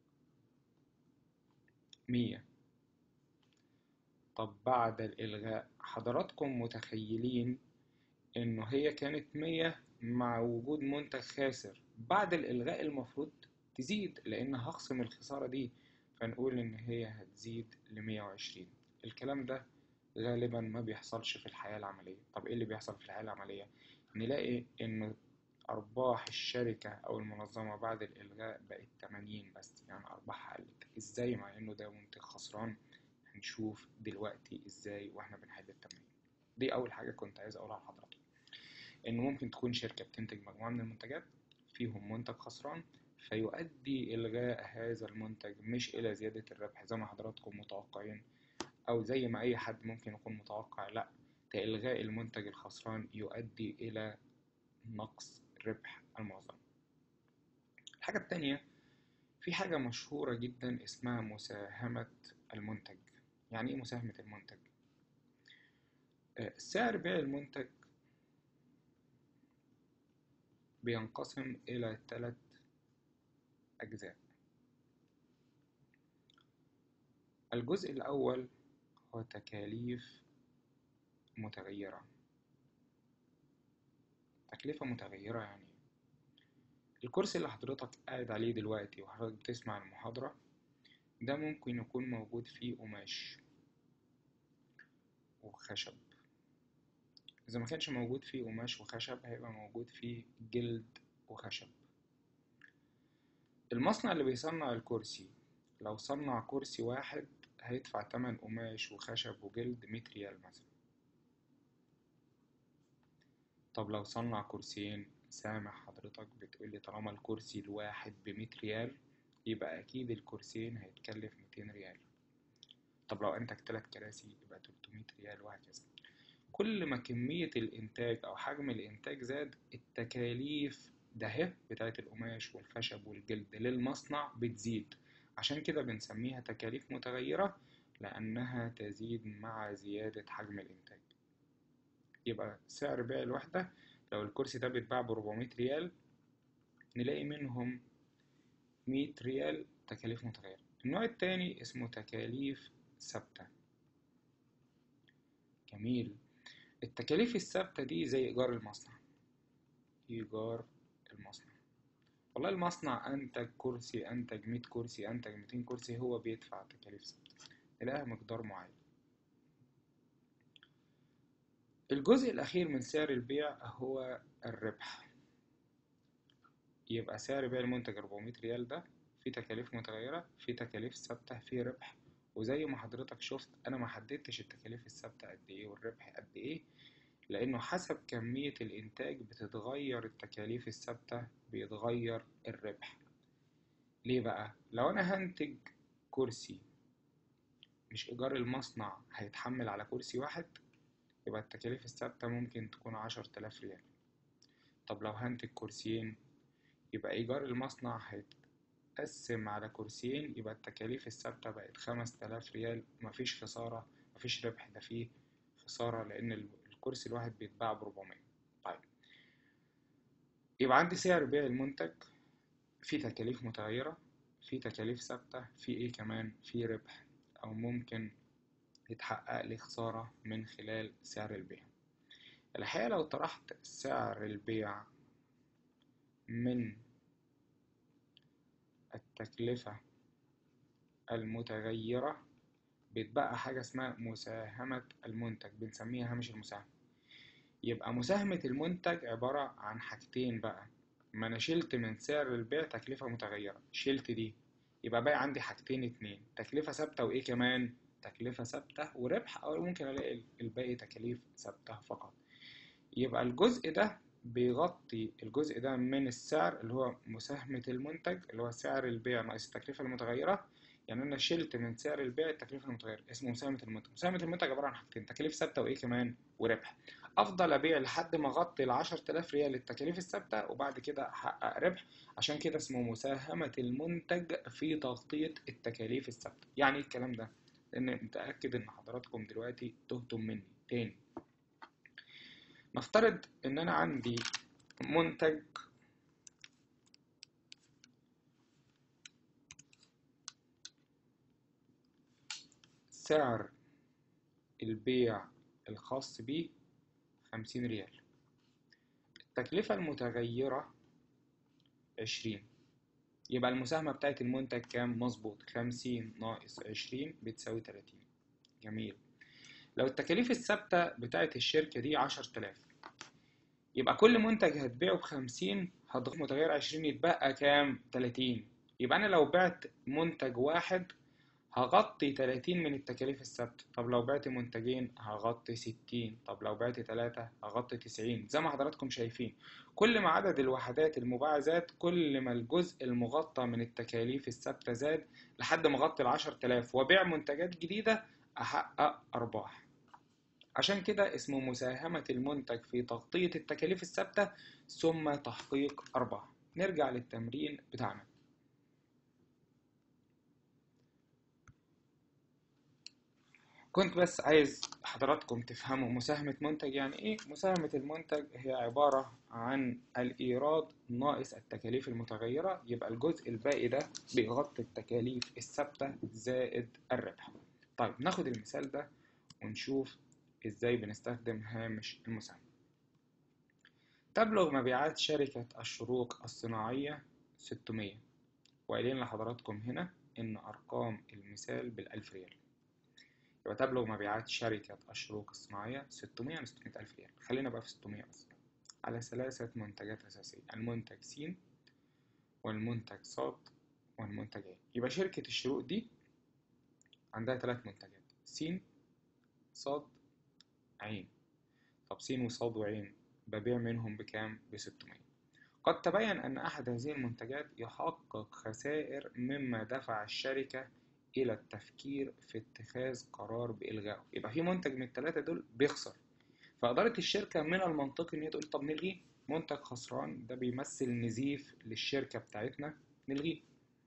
100، طب بعد الإلغاء حضراتكم متخيلين إنه هي كانت 100 مع وجود منتج خاسر، بعد الإلغاء المفروض تزيد لأن هخصم الخسارة دي، فنقول إن هي هتزيد ل120. الكلام ده غالبا ما بيحصلش في الحياة العملية. طب إيه اللي بيحصل في الحياة العملية؟ نلاقي إن أرباح الشركة أو المنظمة بعد الإلغاء بقت 80 بس، يعني أرباحها قلت. إزاي مع إنه ده منتج خسران؟ هنشوف دلوقتي إزاي وإحنا بنحل التمرين. دي أول حاجة كنت عايز أقولها لحضراتكم، إنه ممكن تكون شركة بتنتج مجموعة من المنتجات فيهم منتج خسران، فيؤدي إلغاء هذا المنتج مش إلى زيادة الربح زي ما حضراتكم متوقعين أو زي ما أي حد ممكن يكون متوقع، لأ، ده إلغاء المنتج الخسران يؤدي إلى نقص ربح المنظمة. الحاجة التانية، في حاجة مشهورة جدا اسمها مساهمة المنتج. يعني إيه مساهمة المنتج؟ سعر بيع المنتج بينقسم إلى 3 أجزاء. الجزء الأول هو تكاليف متغيرة. تكلفة متغيرة يعني الكرسي اللي حضرتك قاعد عليه دلوقتي وحضرتك بتسمع المحاضرة ده ممكن يكون موجود فيه قماش وخشب. إذا ما كانش موجود فيه قماش وخشب هيبقى موجود فيه جلد وخشب. المصنع اللي بيصنع الكرسي لو صنع كرسي واحد هيدفع تمن قماش وخشب وجلد 100 ريال مثلا. طب لو صنع كرسيين، سامح حضرتك بتقولي طالما الكرسي الواحد ب100 ريال يبقى أكيد الكرسيين هيتكلف 200 ريال. طب لو أنتج 3 كراسي يبقى 300 ريال وهكذا. كل ما كمية الإنتاج أو حجم الإنتاج زاد، التكاليف ده بتاعت القماش والخشب والجلد للمصنع بتزيد. عشان كده بنسميها تكاليف متغيرة، لأنها تزيد مع زيادة حجم الإنتاج. يبقى سعر بيع الوحدة لو الكرسي ده بيتباع ب400 ريال نلاقي منهم 100 ريال تكاليف متغيرة. النوع التاني اسمه تكاليف ثابتة. جميل. التكاليف الثابتة دي زي إيجار المصنع. إيجار المصنع، والله المصنع أنتج كرسي، أنتج 100 كرسي، أنتج 200 كرسي، هو بيدفع تكاليف ثابتة نلاقيها مقدار معين. الجزء الأخير من سعر البيع هو الربح. يبقى سعر بيع المنتج 400 ريال ده في تكاليف متغيرة، في تكاليف ثابتة، في ربح. وزي ما حضرتك شفت أنا ما حددتش التكاليف الثابتة قد إيه والربح قد إيه، لأنه حسب كمية الإنتاج بتتغير التكاليف الثابتة، بيتغير الربح. ليه بقى؟ لو أنا هنتج كرسي مش إيجار المصنع هيتحمل على كرسي واحد يبقى التكاليف الثابتة ممكن تكون 10,000 ريال. طب لو هنتج كرسيين يبقى إيجار المصنع هيتقسم على كرسيين، يبقى التكاليف الثابتة بقت 5000 ريال. مفيش خسارة، مفيش ربح، ده فيه خسارة لأن الكرسي الواحد بيتباع ب400. طيب يبقى عندي سعر بيع المنتج، في تكاليف متغيرة، في تكاليف ثابتة، في إيه كمان؟ في ربح أو ممكن يتحقق لي خسارة من خلال سعر البيع. الحقيقة لو طرحت سعر البيع من التكلفة المتغيرة بيتبقى حاجة اسمها مساهمة المنتج، بنسميها هامش المساهمة. يبقى مساهمة المنتج عبارة عن حاجتين بقى. ما أنا شلت من سعر البيع تكلفة متغيرة، شلت دي، يبقى باقي عندي حاجتين اتنين، تكلفة ثابتة وإيه كمان؟ تكلفة ثابتة وربح، أو ممكن ألاقي الباقي تكاليف ثابتة فقط. يبقى الجزء ده بيغطي الجزء ده من السعر اللي هو مساهمة المنتج اللي هو سعر البيع ناقص التكلفة المتغيرة، يعني انا شلت من سعر البيع التكلفه المتغيره، اسمه مساهمه المنتج. مساهمه المنتج عباره عن حاجتين، تكاليف ثابته وايه كمان، وربح. افضل ابيع لحد ما اغطي ال 10000 ريال التكاليف الثابته، وبعد كده احقق ربح. عشان كده اسمه مساهمه المنتج في تغطيه التكاليف الثابته. يعني ايه الكلام ده؟ لان متاكد ان حضراتكم دلوقتي تهتم مني تاني. نفترض ان انا عندي منتج سعر البيع الخاص بيه 50 ريال، التكلفة المتغيرة 20. يبقى المساهمة بتاعت المنتج كام؟ مظبوط، 50 ناقص 20 بتساوي 30. جميل. لو التكاليف الثابتة بتاعت الشركة دي 10000، يبقى كل منتج هتبيعه ب50 هتضيف متغير 20 يتبقى كام؟ 30. يبقى أنا لو بعت منتج واحد هغطي 30 من التكاليف الثابتة. طب لو بعت منتجين هغطي 60. طب لو بعت 3 هغطي 90. زي ما حضراتكم شايفين، كل ما عدد الوحدات المباعة زاد كل ما الجزء المغطى من التكاليف الثابتة زاد، لحد ما اغطي 10000 وبيع منتجات جديدة أحقق أرباح. عشان كده اسمه مساهمة المنتج في تغطية التكاليف الثابتة ثم تحقيق أرباح. نرجع للتمرين بتاعنا. كنت بس عايز حضراتكم تفهموا مساهمة منتج يعني ايه. مساهمة المنتج هي عبارة عن الإيراد ناقص التكاليف المتغيرة، يبقى الجزء الباقي ده بيغطي التكاليف الثابتة زائد الربح. طيب ناخد المثال ده ونشوف ازاي بنستخدم هامش المساهمة. تبلغ مبيعات شركة الشروق الصناعية 600، وقايلين لحضراتكم هنا ان ارقام المثال بالألف ريال. يبقى تبلغ مبيعات شركة الشروق الصناعية 600 ل 600 ألف ريال. خلينا بقى في 600 بس. على 3 منتجات أساسية، المنتج س والمنتج ص والمنتج ع. يبقى شركة الشروق دي عندها 3 منتجات، س ص ع. طب س وص وع ببيع منهم بكام؟ ب 600. قد تبين أن أحد هذه المنتجات يحقق خسائر مما دفع الشركة إلى التفكير في اتخاذ قرار بإلغائه. يبقى في منتج من الثلاثة دول بيخسر، فإدارة الشركة من المنطقي إن هي تقول طب نلغيه، منتج خسران ده بيمثل نزيف للشركة بتاعتنا، نلغيه.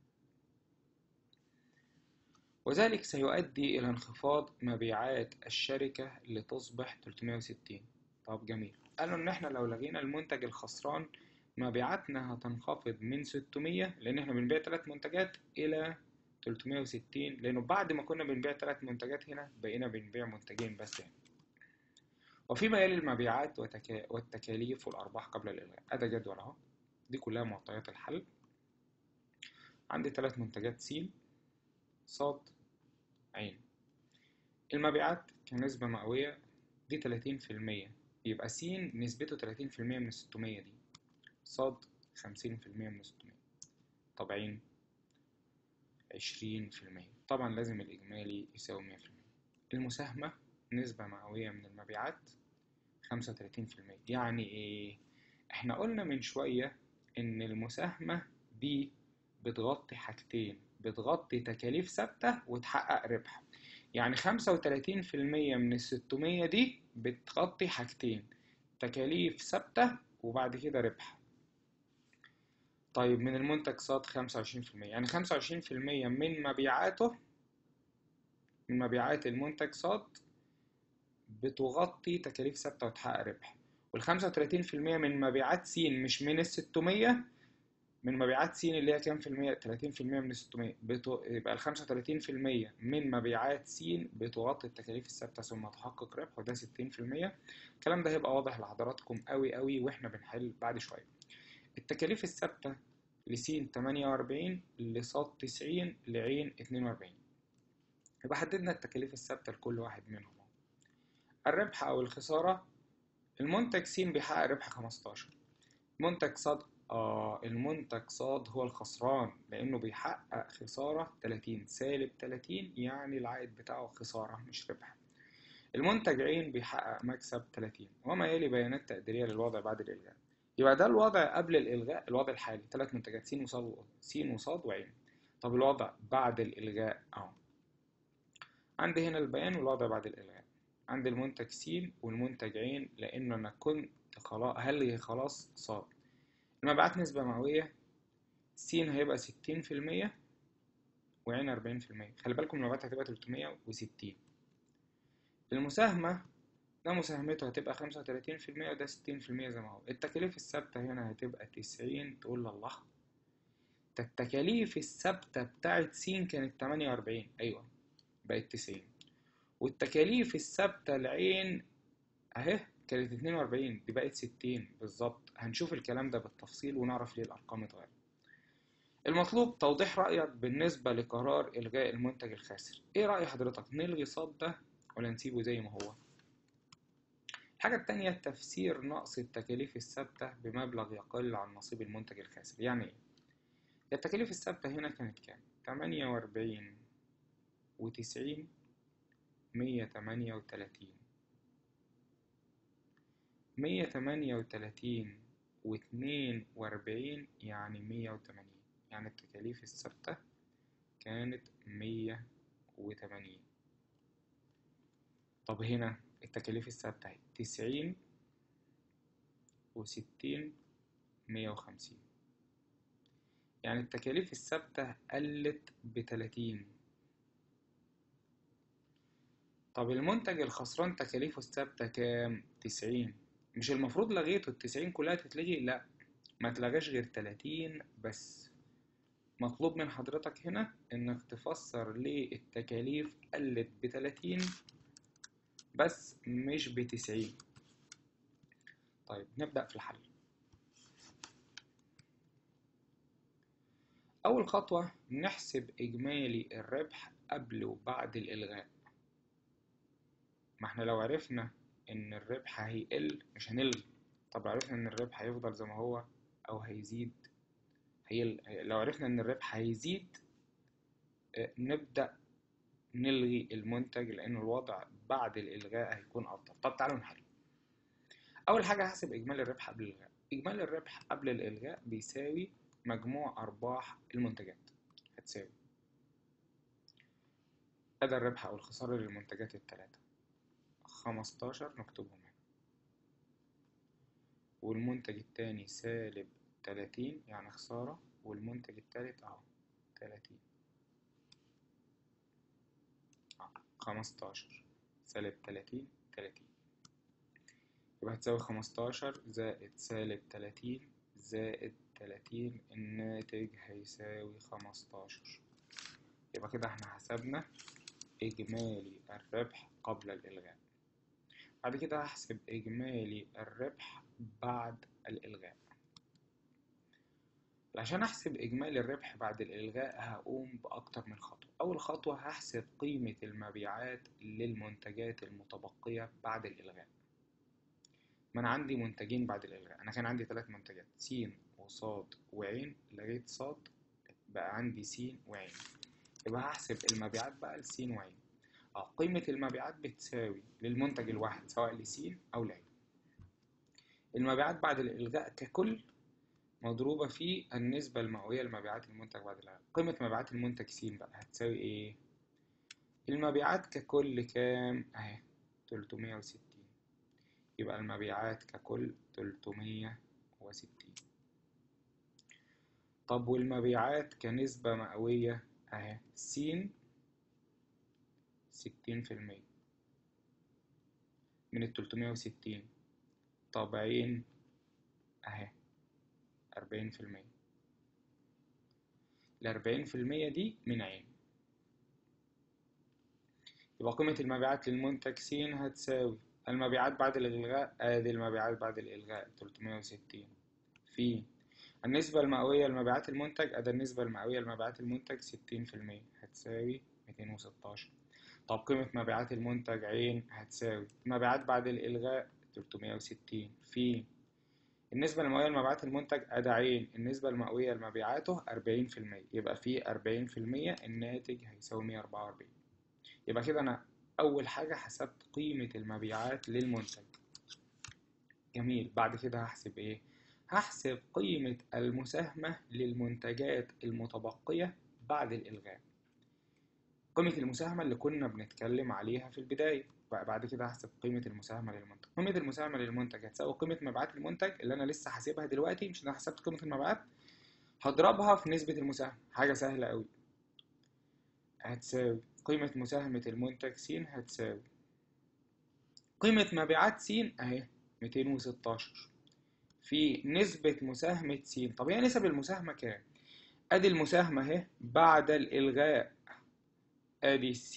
وذلك سيؤدي إلى انخفاض مبيعات الشركة لتصبح 360. طب جميل، قالوا إن إحنا لو لغينا المنتج الخسران مبيعاتنا هتنخفض من 600، لأن إحنا بنبيع 3 منتجات، إلى 360، لأنه بعد ما كنا بنبيع 3 منتجات هنا بقينا بنبيع منتجين بس هنا. وفيما يلي المبيعات والتكاليف والأرباح قبل الإلغاء. أدا جدول أهو، دي كلها معطيات الحل. عندي 3 منتجات س ص ع. المبيعات كنسبة مئوية دي 30%، يبقى س نسبته 30% من 600 دي، ص 50% من 600. طب ع 20%. طبعا لازم الإجمالي يساوي 100%. المساهمة نسبة مئوية من المبيعات 35%. يعني إيه؟ إحنا قلنا من شوية إن المساهمة دي بتغطي حاجتين، بتغطي تكاليف ثابتة وتحقق ربح. يعني 35% من 600 دي بتغطي حاجتين، تكاليف ثابتة وبعد كده ربح. طيب من المنتج ص 25%، يعني 25% من مبيعاته، من مبيعات المنتج ص بتغطي تكاليف ثابتة وتحقق ربح. وال35% من مبيعات س مش من ال600، من مبيعات س اللي هي كام في المية؟ 30% من 600 يبقى ال35% من مبيعات س بتغطي التكاليف الثابتة ثم تحقق ربح، وده 60%. الكلام ده هيبقى واضح لحضراتكم قوي قوي واحنا بنحل بعد شوية. التكاليف الثابتة لس 48، لص 90، لع 42. يبقى حددنا التكاليف الثابتة لكل واحد منهم. الربح أو الخسارة، المنتج س بيحقق ربح 15، منتج ص المنتج ص هو الخسران لأنه بيحقق خسارة 30، سالب 30، يعني العائد بتاعه خسارة مش ربح. المنتج ع بيحقق مكسب 30. وما يلي بيانات تقديرية للوضع بعد الإلغاء. يبقى ده الوضع قبل الإلغاء، الوضع الحالي، 3 منتجات س وص وع. طب الوضع بعد الإلغاء أهو، عندي هنا البيان والوضع بعد الإلغاء. عندي المنتج س والمنتج ع، لأنه أنا كنت خلاص هلغي خلاص ص. المبيعات نسبة مئوية، س هيبقى 60% وع 40%. خلي بالكم المبيعات هتبقى 360. المساهمة ده مساهمته هتبقى 35% وده 60% زي ما هو. التكاليف الثابتة هنا هتبقى 90. تقول الله، ده التكاليف الثابتة بتاعت س كانت 48، أيوة بقت 90. والتكاليف الثابتة العين أهي كانت 42، دي بقت 60 بالظبط. هنشوف الكلام ده بالتفصيل ونعرف ليه الأرقام اتغيرت. المطلوب توضيح رأيك بالنسبة لقرار إلغاء المنتج الخاسر. إيه رأي حضرتك، نلغي صاد ده ولا نسيبه زي ما هو؟ الحاجة التانية تفسير نقص التكاليف الثابتة بمبلغ يقل عن نصيب المنتج الخاسر. يعني إيه؟ التكاليف الثابتة هنا كانت كام؟ 48 و90، 138. 138 و42 يعني 180. يعني التكاليف الثابتة كانت 180. طب هنا التكاليف الثابتة اهي 90 و60، 150. يعني التكاليف الثابتة قلت ب30. طب المنتج الخسران تكاليفه الثابتة كام؟ 90. مش المفروض لغيته ال90 كلها تتلغي؟ لا، ما تلغاش غير 30 بس. مطلوب من حضرتك هنا انك تفسر ليه التكاليف قلت ب30 بس مش ب90. طيب نبدأ في الحل. أول خطوة نحسب إجمالي الربح قبل وبعد الإلغاء. ما احنا لو عرفنا إن الربح هيقل مش هنلغي. طب لو عرفنا إن الربح هيفضل زي ما هو أو هيزيد لو عرفنا إن الربح هيزيد نبدأ نلغي المنتج، لأن الوضع بعد الإلغاء هيكون أفضل. طب تعالوا نحل. أول حاجة هحسب إجمالي الربح قبل الإلغاء. إجمالي الربح قبل الإلغاء بيساوي مجموع أرباح المنتجات. هتساوي أدى الربح أو الخسارة للمنتجات الثلاثة 15 نكتبهم هنا، والمنتج التاني -30 يعني خسارة، والمنتج التالت أهو 30. 15 -30 30، يبقى هتساوي 15 زائد -30 زائد 30. الناتج هيساوي 15. يبقى كده احنا حسبنا إجمالي الربح قبل الإلغاء. بعد كده هحسب إجمالي الربح بعد الإلغاء. عشان أحسب إجمالي الربح بعد الإلغاء هقوم بأكتر من خطوة. أول خطوة هحسب قيمة المبيعات للمنتجات المتبقية بعد الإلغاء. ما أنا عندي منتجين بعد الإلغاء، أنا كان عندي 3 منتجات س وصاد وعين، لغيت صاد بقى عندي س وعين. يبقى هحسب المبيعات بقى لس وعين. قيمة المبيعات بتساوي للمنتج الواحد سواء لس أو لعين المبيعات بعد الإلغاء ككل مضروبة في النسبة المئوية لمبيعات المنتج بعد الإلغاء. قيمة مبيعات المنتج س بقى هتساوي إيه؟ المبيعات ككل كام؟ أهي 360. يبقى المبيعات ككل 360. طب والمبيعات كنسبة مئوية أهي س 60% من 360. طب عين أهي 40%. 40% دي من عين. يبقى قيمة المبيعات للمنتج س هتساوي المبيعات بعد الإلغاء، ادي المبيعات بعد الإلغاء 360 في النسبة المئوية لمبيعات المنتج، ادي النسبة المئوية لمبيعات المنتج 60% هتساوي 216. طب قيمة مبيعات المنتج عين هتساوي المبيعات بعد الإلغاء 360 في النسبة المئوية لمبيعات المنتج ادي عين النسبة المئوية لمبيعاته 40%، يبقى في 40% الناتج هيساوي 144. يبقى كده أنا أول حاجة حسبت قيمة المبيعات للمنتج. جميل. بعد كده هحسب إيه؟ هحسب قيمة المساهمة للمنتجات المتبقية بعد الإلغاء. قيمة المساهمة اللي كنا بنتكلم عليها في البداية. بعد كده هحسب قيمة المساهمة للمنتج. قيمة المساهمة للمنتج هتساوي قيمة مبيعات المنتج اللي أنا لسه حاسبها دلوقتي، مش أنا حسبت قيمة المبيعات، هضربها في نسبة المساهمة. حاجة سهلة أوي. هتساوي قيمة مساهمة المنتج س هتساوي قيمة مبيعات س أهي 216 في نسبة مساهمة س. طب هي نسب المساهمة كام؟ أدي المساهمة أهي بعد الإلغاء، أدي س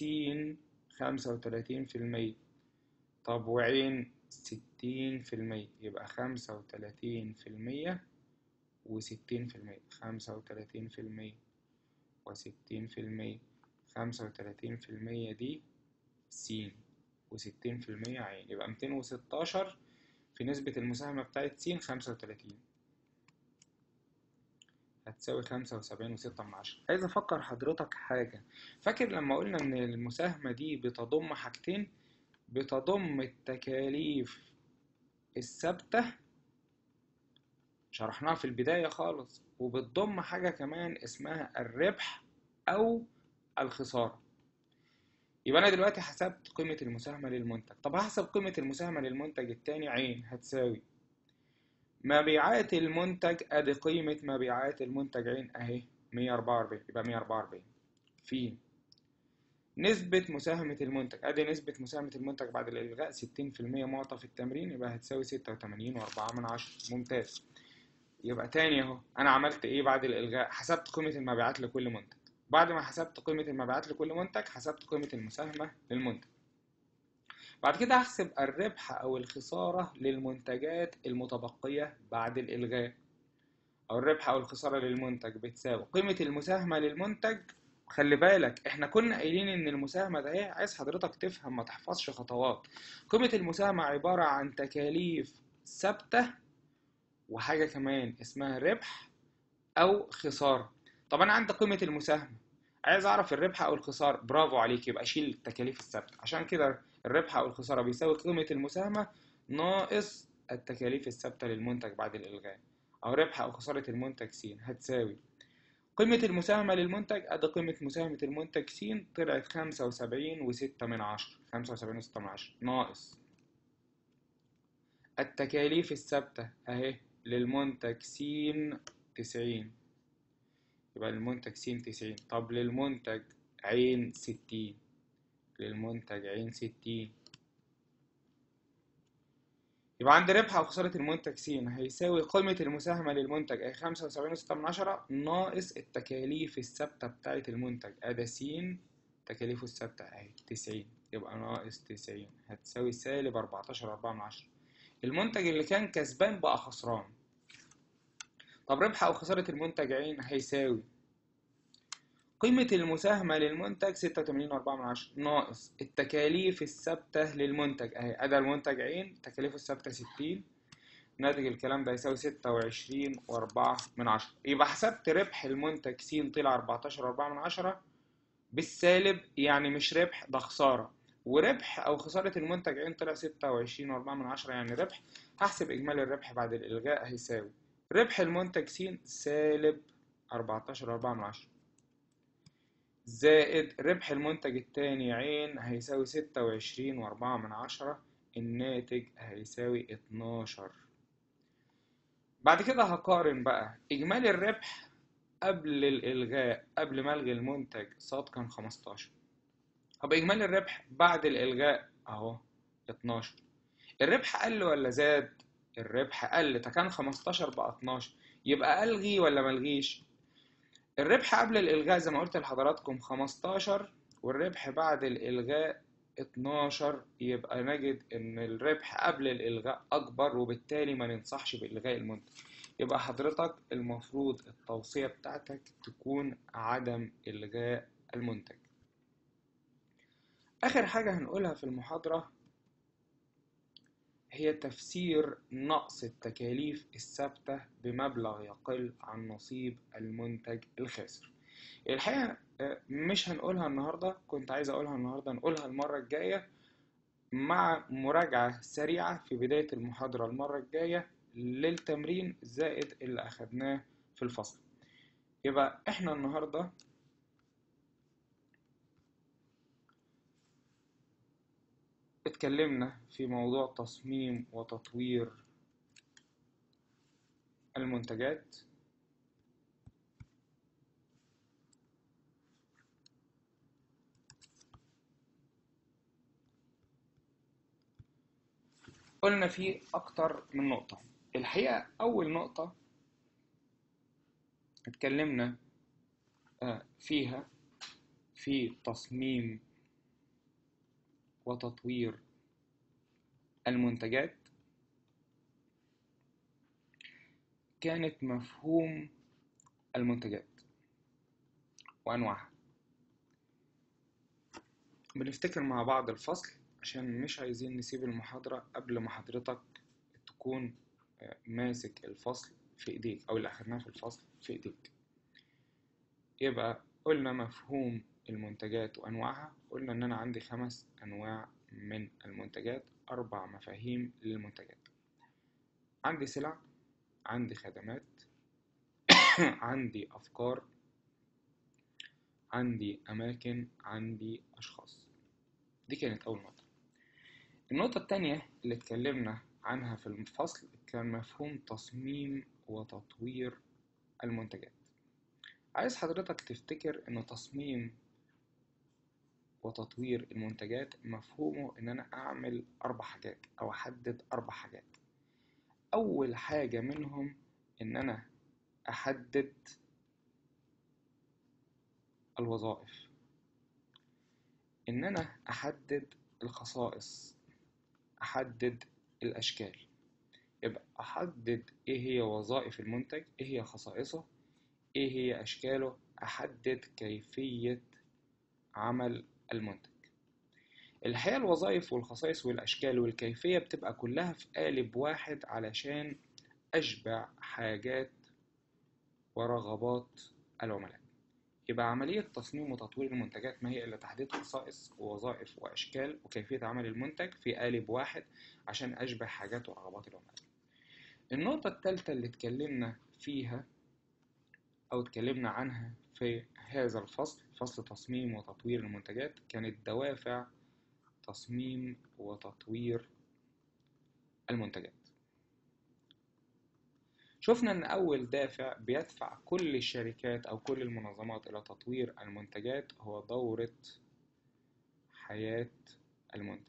35%، طب وعين 60%، يبقى 35% و60%، 35% و60%. 35% دي س و60% عين، يبقى 216 في نسبة المساهمة بتاعت س 35 هتساوي 75.6. عايز أفكر حضرتك حاجة. فاكر لما قلنا إن المساهمة دي بتضم حاجتين؟ بتضم التكاليف الثابتة، شرحناها في البداية خالص، وبتضم حاجة كمان اسمها الربح أو الخسارة. يبقى أنا دلوقتي حسبت قيمة المساهمة للمنتج. طب هحسب قيمة المساهمة للمنتج التاني عين هتساوي مبيعات المنتج، أدي قيمة مبيعات المنتج عين أهي 144، يبقى 144 في نسبة مساهمة المنتج، أدي نسبة مساهمة المنتج بعد الإلغاء 60% معطى في التمرين، يبقى هتساوي 86.4. ممتاز. يبقى تاني اهو، انا عملت ايه بعد الالغاء؟ حسبت قيمة المبيعات لكل منتج. بعد ما حسبت قيمة المبيعات لكل منتج حسبت قيمة المساهمة للمنتج. بعد كده هحسب الربح او الخسارة للمنتجات المتبقية بعد الالغاء، او الربح او الخسارة للمنتج بتساوي قيمة المساهمة للمنتج. خلي بالك احنا كنا قايلين ان المساهمة ده ايه، عايز حضرتك تفهم ما تحفظش خطوات. قيمة المساهمة عبارة عن تكاليف ثابتة وحاجة كمان اسمها ربح او خساره. طب انا عندي قيمه المساهمه، عايز اعرف الربح او الخساره. برافو عليك، يبقى شيل التكاليف الثابته. عشان كده الربح او الخساره بيساوي قيمه المساهمه ناقص التكاليف الثابته للمنتج بعد الالغاء، او ربح او خساره المنتج س هتساوي قيمه المساهمه للمنتج. ادي قيمه مساهمه المنتج س طلعت 75.6، 75.6 ناقص التكاليف الثابته اهي للمنتج س 90، يبقى المنتج س 90. طب للمنتج عين 60، للمنتج عين 60، يبقى عند ربح أو خسارة المنتج س هيساوي قيمة المساهمة للمنتج أي 75.6 ناقص التكاليف الثابتة بتاعة المنتج، أدا س تكاليفه الثابتة أهي 90، يبقى ناقص 90 هتساوي سالب 14.4. المنتج اللي كان كسبان بقى خسران. طب ربح أو خسارة المنتج عين هيساوي قيمة المساهمة للمنتج 86.4 ناقص التكاليف الثابتة للمنتج أهي، أدا المنتج عين تكاليفه الثابتة 60، ناتج الكلام ده يساوي 26.4. يبقى حسبت ربح المنتج س طلع 14.4 بالسالب، يعني مش ربح ده خسارة، وربح أو خسارة المنتج عين طلع 26.4 يعني ربح. هحسب إجمالي الربح بعد الإلغاء هيساوي ربح المنتج س سالب 14.4 زائد ربح المنتج التاني عين هيساوي 26.4، الناتج هيساوي 12. بعد كده هقارن بقى إجمالي الربح قبل الإلغاء، قبل ما ألغي المنتج صاد كان 15، طب إجمالي الربح بعد الإلغاء أهو 12. الربح قل ولا زاد؟ الربح قل، ده كان 15 بقى 12، يبقى ألغي ولا ملغيش؟ الربح قبل الإلغاء زي ما قلت لحضراتكم 15، والربح بعد الإلغاء 12، يبقى نجد إن الربح قبل الإلغاء أكبر، وبالتالي ما ننصحش بإلغاء المنتج. يبقى حضرتك المفروض التوصية بتاعتك تكون عدم إلغاء المنتج. آخر حاجة هنقولها في المحاضرة هي تفسير نقص التكاليف الثابتة بمبلغ يقل عن نصيب المنتج الخاسر. الحقيقة مش هنقولها النهاردة، كنت عايز أقولها النهاردة، نقولها المرة الجاية مع مراجعة سريعة في بداية المحاضرة المرة الجاية للتمرين زائد اللي أخدناه في الفصل. يبقى إحنا النهاردة اتكلمنا في موضوع تصميم وتطوير المنتجات. قلنا فيه أكتر من نقطة. الحقيقة أول نقطة اتكلمنا فيها في تصميم وتطوير المنتجات كانت مفهوم المنتجات وأنواعها. بنفتكر مع بعض الفصل عشان مش عايزين نسيب المحاضرة قبل ما حضرتك تكون ماسك الفصل في ايديك، او اللي اخدناه في الفصل في ايديك. يبقى قلنا مفهوم المنتجات وانواعها. قلنا ان انا عندي 5 انواع من المنتجات، 4 مفاهيم للمنتجات. عندي سلع، عندي خدمات، عندي افكار، عندي اماكن، عندي اشخاص. دي كانت اول نقطة. النقطة التانية اللي اتكلمنا عنها في الفصل كان مفهوم تصميم وتطوير المنتجات. عايز حضرتك تفتكر ان تصميم وتطوير المنتجات مفهومه ان انا اعمل 4 حاجات او احدد 4 حاجات. اول حاجة منهم ان انا احدد الوظائف، ان انا احدد الخصائص، احدد الاشكال. يبقى احدد ايه هي وظائف المنتج، ايه هي خصائصه، ايه هي اشكاله، احدد كيفية عمل المنتج. الحقيقة الوظائف والخصائص والاشكال والكيفية بتبقى كلها في قالب واحد علشان اشبع حاجات ورغبات العملاء. يبقى عملية تصميم وتطوير المنتجات ما هي إلا تحديد خصائص ووظائف وأشكال وكيفية عمل المنتج في قالب واحد عشان أشبع حاجات ورغبات العملاء. النقطة الثالثة اللي اتكلمنا فيها أو اتكلمنا عنها في هذا الفصل، فصل تصميم وتطوير المنتجات، كانت دوافع تصميم وتطوير المنتجات. شفنا أن أول دافع بيدفع كل الشركات أو كل المنظمات إلى تطوير المنتجات هو دورة حياة المنتج.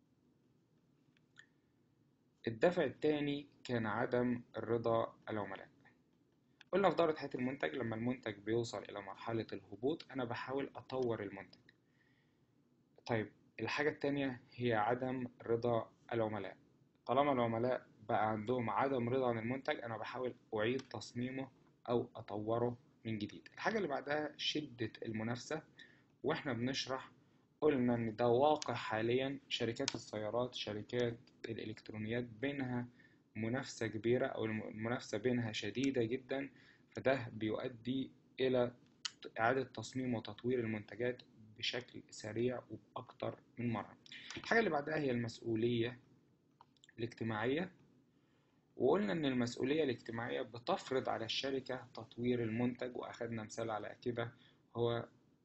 الدافع الثاني كان عدم رضا العملاء. قلنا في دورة حياة المنتج لما المنتج بيوصل إلى مرحلة الهبوط أنا بحاول أطور المنتج. طيب الحاجة التانية هي عدم رضا العملاء. طالما العملاء بقى عندهم عدم رضا عن المنتج أنا بحاول أعيد تصميمه أو أطوره من جديد. الحاجة اللي بعدها شدة المنافسة، وإحنا بنشرح قلنا إن ده واقع حاليا. شركات السيارات، شركات الإلكترونيات بينها منافسة كبيرة أو المنافسة بينها شديدة جدا، فده بيؤدي إلى إعادة تصميم وتطوير المنتجات بشكل سريع وبأكتر من مرة. الحاجة اللي بعدها هي المسؤولية الاجتماعية، وقلنا إن المسؤولية الاجتماعية بتفرض على الشركة تطوير المنتج، وأخدنا مثال على كده هو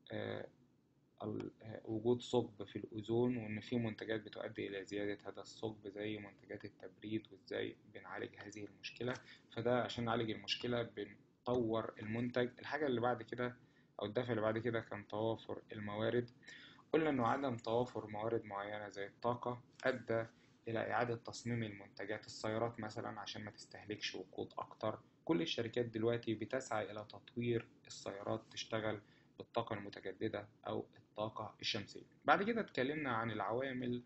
وجود ثقب في الأوزون، وإن في منتجات بتؤدي إلى زيادة هذا الثقب زي منتجات التبريد، وإزاي بنعالج هذه المشكلة. فده عشان نعالج المشكلة بنطور المنتج. الحاجة اللي بعد كده أو الدافع اللي بعد كده كان توافر الموارد. قلنا إنه عدم توافر موارد معينة زي الطاقة أدى إلى إعادة تصميم المنتجات. السيارات مثلا عشان ما تستهلكش وقود أكتر، كل الشركات دلوقتي بتسعى إلى تطوير السيارات تشتغل بالطاقة المتجددة أو الطاقة الشمسية. بعد كده اتكلمنا عن العوامل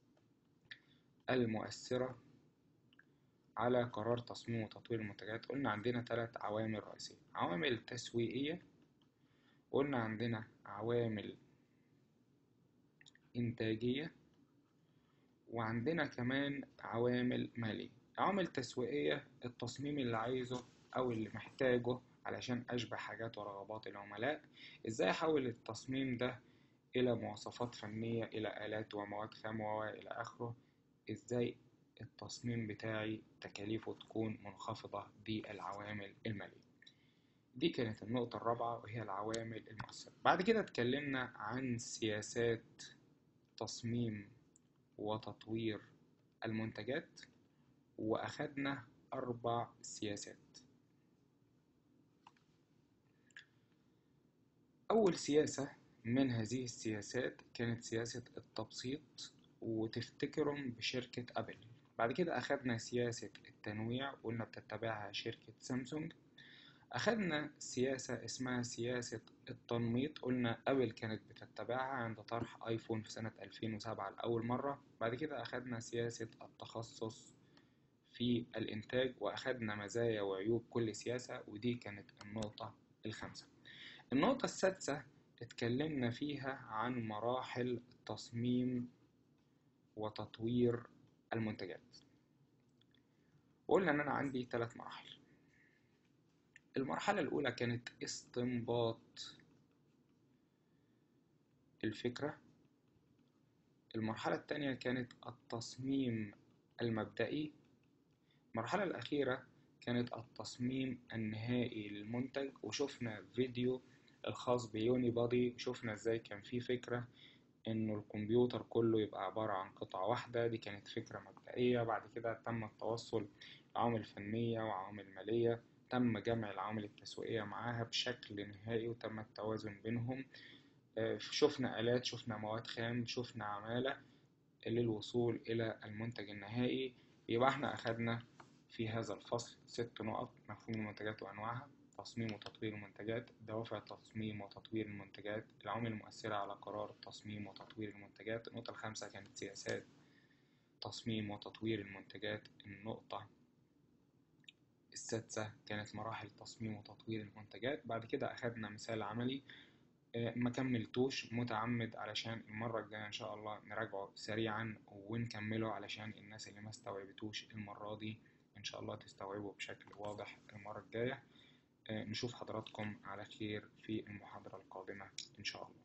المؤثرة على قرار تصميم وتطوير المنتجات. قلنا عندنا 3 عوامل رئيسية: عوامل تسويقية، قلنا عندنا عوامل إنتاجية، وعندنا كمان عوامل مالية. عوامل تسويقية التصميم اللي عايزه أو اللي محتاجه علشان أشبع حاجات ورغبات العملاء. إزاي أحول التصميم ده إلى مواصفات فنية، إلى آلات ومواد خام وإلى آخره. إزاي التصميم بتاعي تكاليفه تكون منخفضة. دي العوامل المالية. دي كانت النقطة الرابعة وهي العوامل المؤثرة. بعد كده اتكلمنا عن سياسات تصميم وتطوير المنتجات، وأخدنا 4 سياسات. أول سياسة من هذه السياسات كانت سياسة التبسيط، وتفتكرهم بشركة أبل. بعد كده أخدنا سياسة التنويع، قلنا بتتبعها شركة سامسونج. أخدنا سياسة اسمها سياسة التنميط، قلنا أبل كانت بتتبعها عند طرح آيفون في سنة 2007 لأول مرة. بعد كده أخدنا سياسة التخصص في الإنتاج، وأخدنا مزايا وعيوب كل سياسة، ودي كانت النقطة الخامسة. النقطة السادسة اتكلمنا فيها عن مراحل تصميم وتطوير المنتجات، وقلنا إن أنا عندي 3 مراحل. المرحلة الأولى كانت استنباط الفكرة. المرحلة الثانية كانت التصميم المبدئي. المرحلة الأخيرة كانت التصميم النهائي للمنتج، وشفنا فيديو الخاص بيوني بادي، وشفنا ازاي كان في فكرة انه الكمبيوتر كله يبقى عبارة عن قطعة واحدة. دي كانت فكرة مبدئية. بعد كده تم التوصل لعوامل فنية وعوامل مالية، تم جمع العوامل التسويقية معاها بشكل نهائي، وتم التوازن بينهم. شفنا آلات، شفنا مواد خام، شفنا عمالة للوصول إلى المنتج النهائي. يبقى احنا أخدنا في هذا الفصل 6 نقط: مفهوم المنتجات وأنواعها، تصميم وتطوير المنتجات، دوافع تصميم وتطوير المنتجات، العوامل المؤثرة على قرار تصميم وتطوير المنتجات. النقطة الخامسة كانت سياسات تصميم وتطوير المنتجات. النقطة السادسة كانت مراحل تصميم وتطوير المنتجات. بعد كده أخدنا مثال عملي ما كملتوش متعمد، علشان المرة الجاية إن شاء الله نراجعه سريعا ونكمله، علشان الناس اللي ما استوعبتوش المرة دي إن شاء الله تستوعبه بشكل واضح المرة الجاية. نشوف حضراتكم على خير في المحاضرة القادمة إن شاء الله.